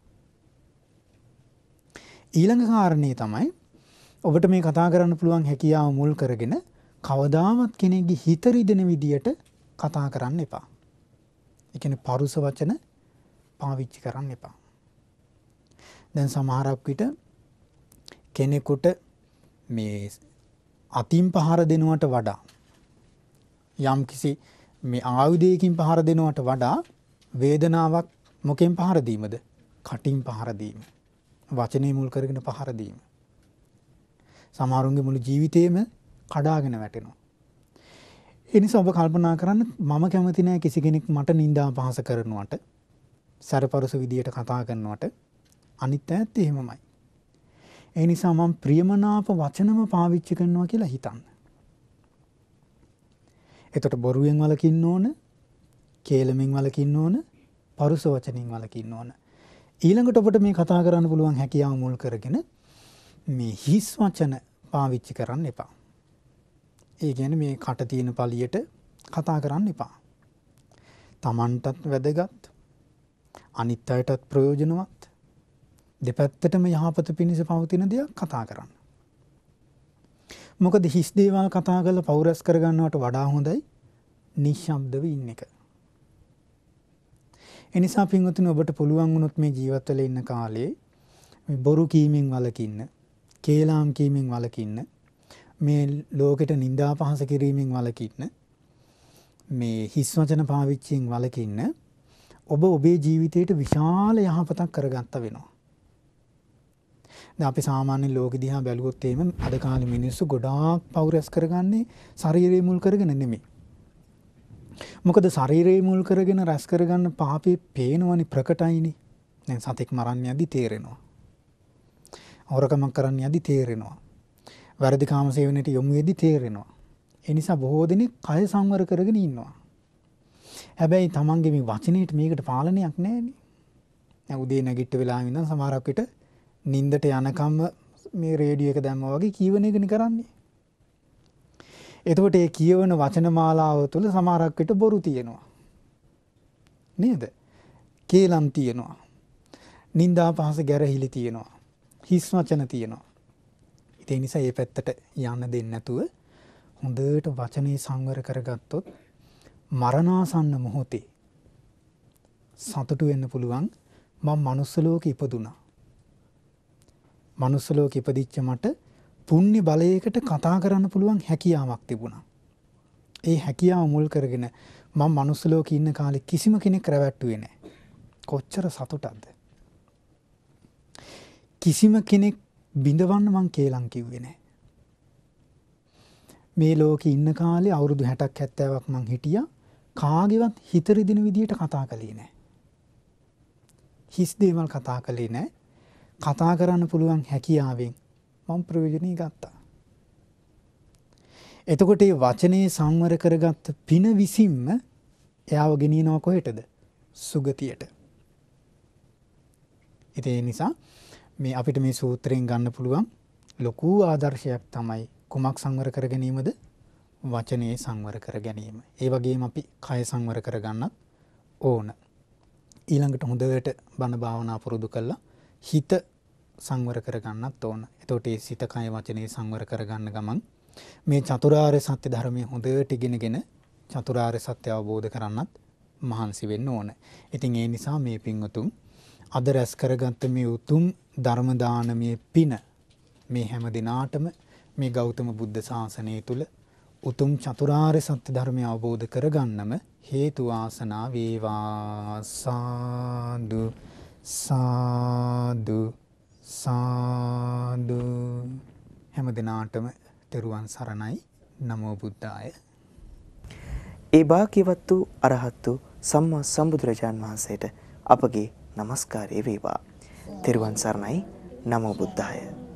ඊළඟ කාරණේ තමයි ඔබට මේ කතා කරන්න පුළුවන් හැකියාව මුල් කරගෙන කවදාවත් කෙනෙක්ගේ හිත රිදෙන විදියට කතා කරන්න එපා. ඒ කියන්නේ පරුස වචන පාවිච්චි කරන්න එපා. දැන් සමහරක් විට කෙනෙකුට මේ අතින් පහර දෙනවට වඩා යම් කිසි මේ ආයුධයකින් පහර දෙනවට වඩා වේදනාවක් මොකෙන් පහර දීමද? කටින් පහර දීම. වචනේ මුල් කරගෙන පහර දීම. සමහරුන්ගේ මුළු ජීවිතේම කඩාගෙන වැටෙනවා. ඒ නිසා ඔබ කල්පනා කරන්න මම කැමති නෑ කිසි කෙනෙක් මට නිନ୍ଦා පහස කරනවට, සරපරස විදියට කතා කරනවට. අනිත් ඇත්ත එහෙමමයි. ඒ නිසා මම ප්‍රියමනාප වචනම පාවිච්චි කරනවා කියලා හිතන්න. එතකොට බොරුවෙන් වළකින්න ඕන, කේලමෙන් වළකින්න ඕන, පරුස වචනින් වළකින්න ඕන. ඊළඟට ඔබට මේ කතා කරන්න පුළුවන් හැකියාව මුල් කරගෙන මේ හිස් වචන පාවිච්චි කරන්න එපා. ඒ කියන්නේ මේ කට තියෙන පළියට කතා කරන්න එපා. Tamanටත් වැදගත්, අනිත් අයටත් ප්‍රයෝජනවත්, දෙපැත්තටම යහපත පිණිස පවතින දෙයක් කතා කරන්න. මොකද හිස් දේවල් කතා කරලා පෞරස් කරගන්නවට වඩා හොඳයි නිශ්ශබ්දව ඉන්න එක. එනිසා පින්වතුනි ඔබට පුළුවන් වුණොත් මේ ජීවත් වෙලා ඉන්න කාලේ මේ බොරු කීමෙන් වළකින්න, කේලාම් කීමෙන් වළකින්න, මේ ලෝකෙට නිඳා පහස කිරීමෙන් වළකින්න, මේ හිස් වචන පාවිච්චියෙන් වළකින්න ඔබ ඔබේ ජීවිතයට විශාල යහපතක් කරගත්ත වෙනවා. දැන් අපි සාමාන්‍ය ලෝකෙ දිහා බැලුවොත් එහෙම අද කාලේ මිනිස්සු ගොඩාක් පෞරස් කරගන්නේ ශරීරය මුල් කරගෙන නෙමෙයි. මොකද ශරීරය මුල් කරගෙන රැස් කරගන්න පාපේ පේනවනේ, ප්‍රකටයිනේ. දැන් සතෙක් මරන්න යද්දි තේරෙනවා. හොරකමක් කරන්න යද්දි තේරෙනවා. වැරදි කාම සේවනයේ යොමු වෙද්දි තේරෙනවා. ඒ නිසා බොහෝ දෙනෙක් කය සංවර කරගෙන ඉන්නවා. හැබැයි තමන්ගේ මේ වචනේට මේකට පාලනයක් නැහැනේ. දැන් උදේ නැගිට වෙලාවෙ ඉඳන් සමහරක් විට නින්දට යනකම් මේ රේඩියෝ එක දැම්මා වගේ කියවන එකනේ කරන්නේ. එතකොට ඒ කියවන වචන මාලාව තුළ සමහරක් විට බොරු තියෙනවා. නේද? කේලම් තියෙනවා. නින්දා පහස ගැරහිලි තියෙනවා. හිස් වචන තියෙනවා. ඒ නිසා මේ පැත්තට යන්න දෙන්නේ නැතුව හොඳට වචනේ සංවර කරගත්තොත් මරණාසන්න මොහොතේ සතුටු වෙන්න පුළුවන් මම මනුස්ස ලෝකෙ ඉපදුනා. මනුස්ස ලෝකෙ ඉපදිච්ච මට පුණ්‍ය බලයකට කතා කරන්න පුළුවන් හැකියාවක් තිබුණා. ඒ හැකියාව මුල් කරගෙන මම මනුස්ස ලෝකෙ ඉන්න කාලේ කිසිම කෙනෙක් රැවට්ටුවේ නැහැ. කොච්චර සතුටක්ද? කිසිම කෙනෙක් බිඳවන්න මං කේලම් කිව්වේ නැහැ. මේ ලෝකේ ඉන්න කාලේ අවුරුදු 60ක් 70ක් මං හිටියා. කාගේවත් හිත රිදෙන විදියට කතා කළේ නැහැ. හිස් දේවල් කතා කළේ නැහැ. කතා කරන්න පුළුවන් හැකියාවෙන් මම ප්‍රයෝජනෙ ගත්තා. එතකොට මේ වචනේ සංවර කරගත්ත පින විසින්ම එයාව ගෙනියනවා කොහෙටද? සුගතියට. ඒ නිසා මේ අපිට මේ සූත්‍රයෙන් ගන්න පුළුවන් ලොකු ආදර්ශයක් තමයි කුමක් සංවර කර ගැනීමද? වචනේ සංවර කර ගැනීම. ඒ වගේම අපි කය සංවර කර ගන්නත් ඕන. ඊළඟට හොඳට බණ භාවනා පුරුදු කළා හිත සංවර කර ගන්නත් ඕන. එතකොට මේ සිත කය වචනේ සංවර කර ගන්න ගමන් මේ චතුරාර්ය සත්‍ය ධර්මයේ හොඳට ඉගෙනගෙන චතුරාර්ය සත්‍ය අවබෝධ කරගන්නත් මහන්සි වෙන්න ඕන. ඉතින් ඒ නිසා මේ පින්වතුන් අද රැස් කරගත්ත මේ උතුම් ධර්ම දානමේ පින මේ හැම දිනාටම මේ ගෞතම බුද්ධ ශාසනය තුල උතුම් චතුරාර්ය සත්‍ය ධර්මය අවබෝධ කරගන්නම හේතු වාසනා වේවා. සාදු සාදු සාදු. හැම දිනාටම තෙරුවන් සරණයි. නමෝ බුද්ධාය. ඒ භාග්‍යවත් වූ අරහත් වූ සම්මා සම්බුදුරජාන් වහන්සේට අපගේ নমස්කාරය වේවා. තෙරුවන් සරණයි. නමෝ බුද්ධාය.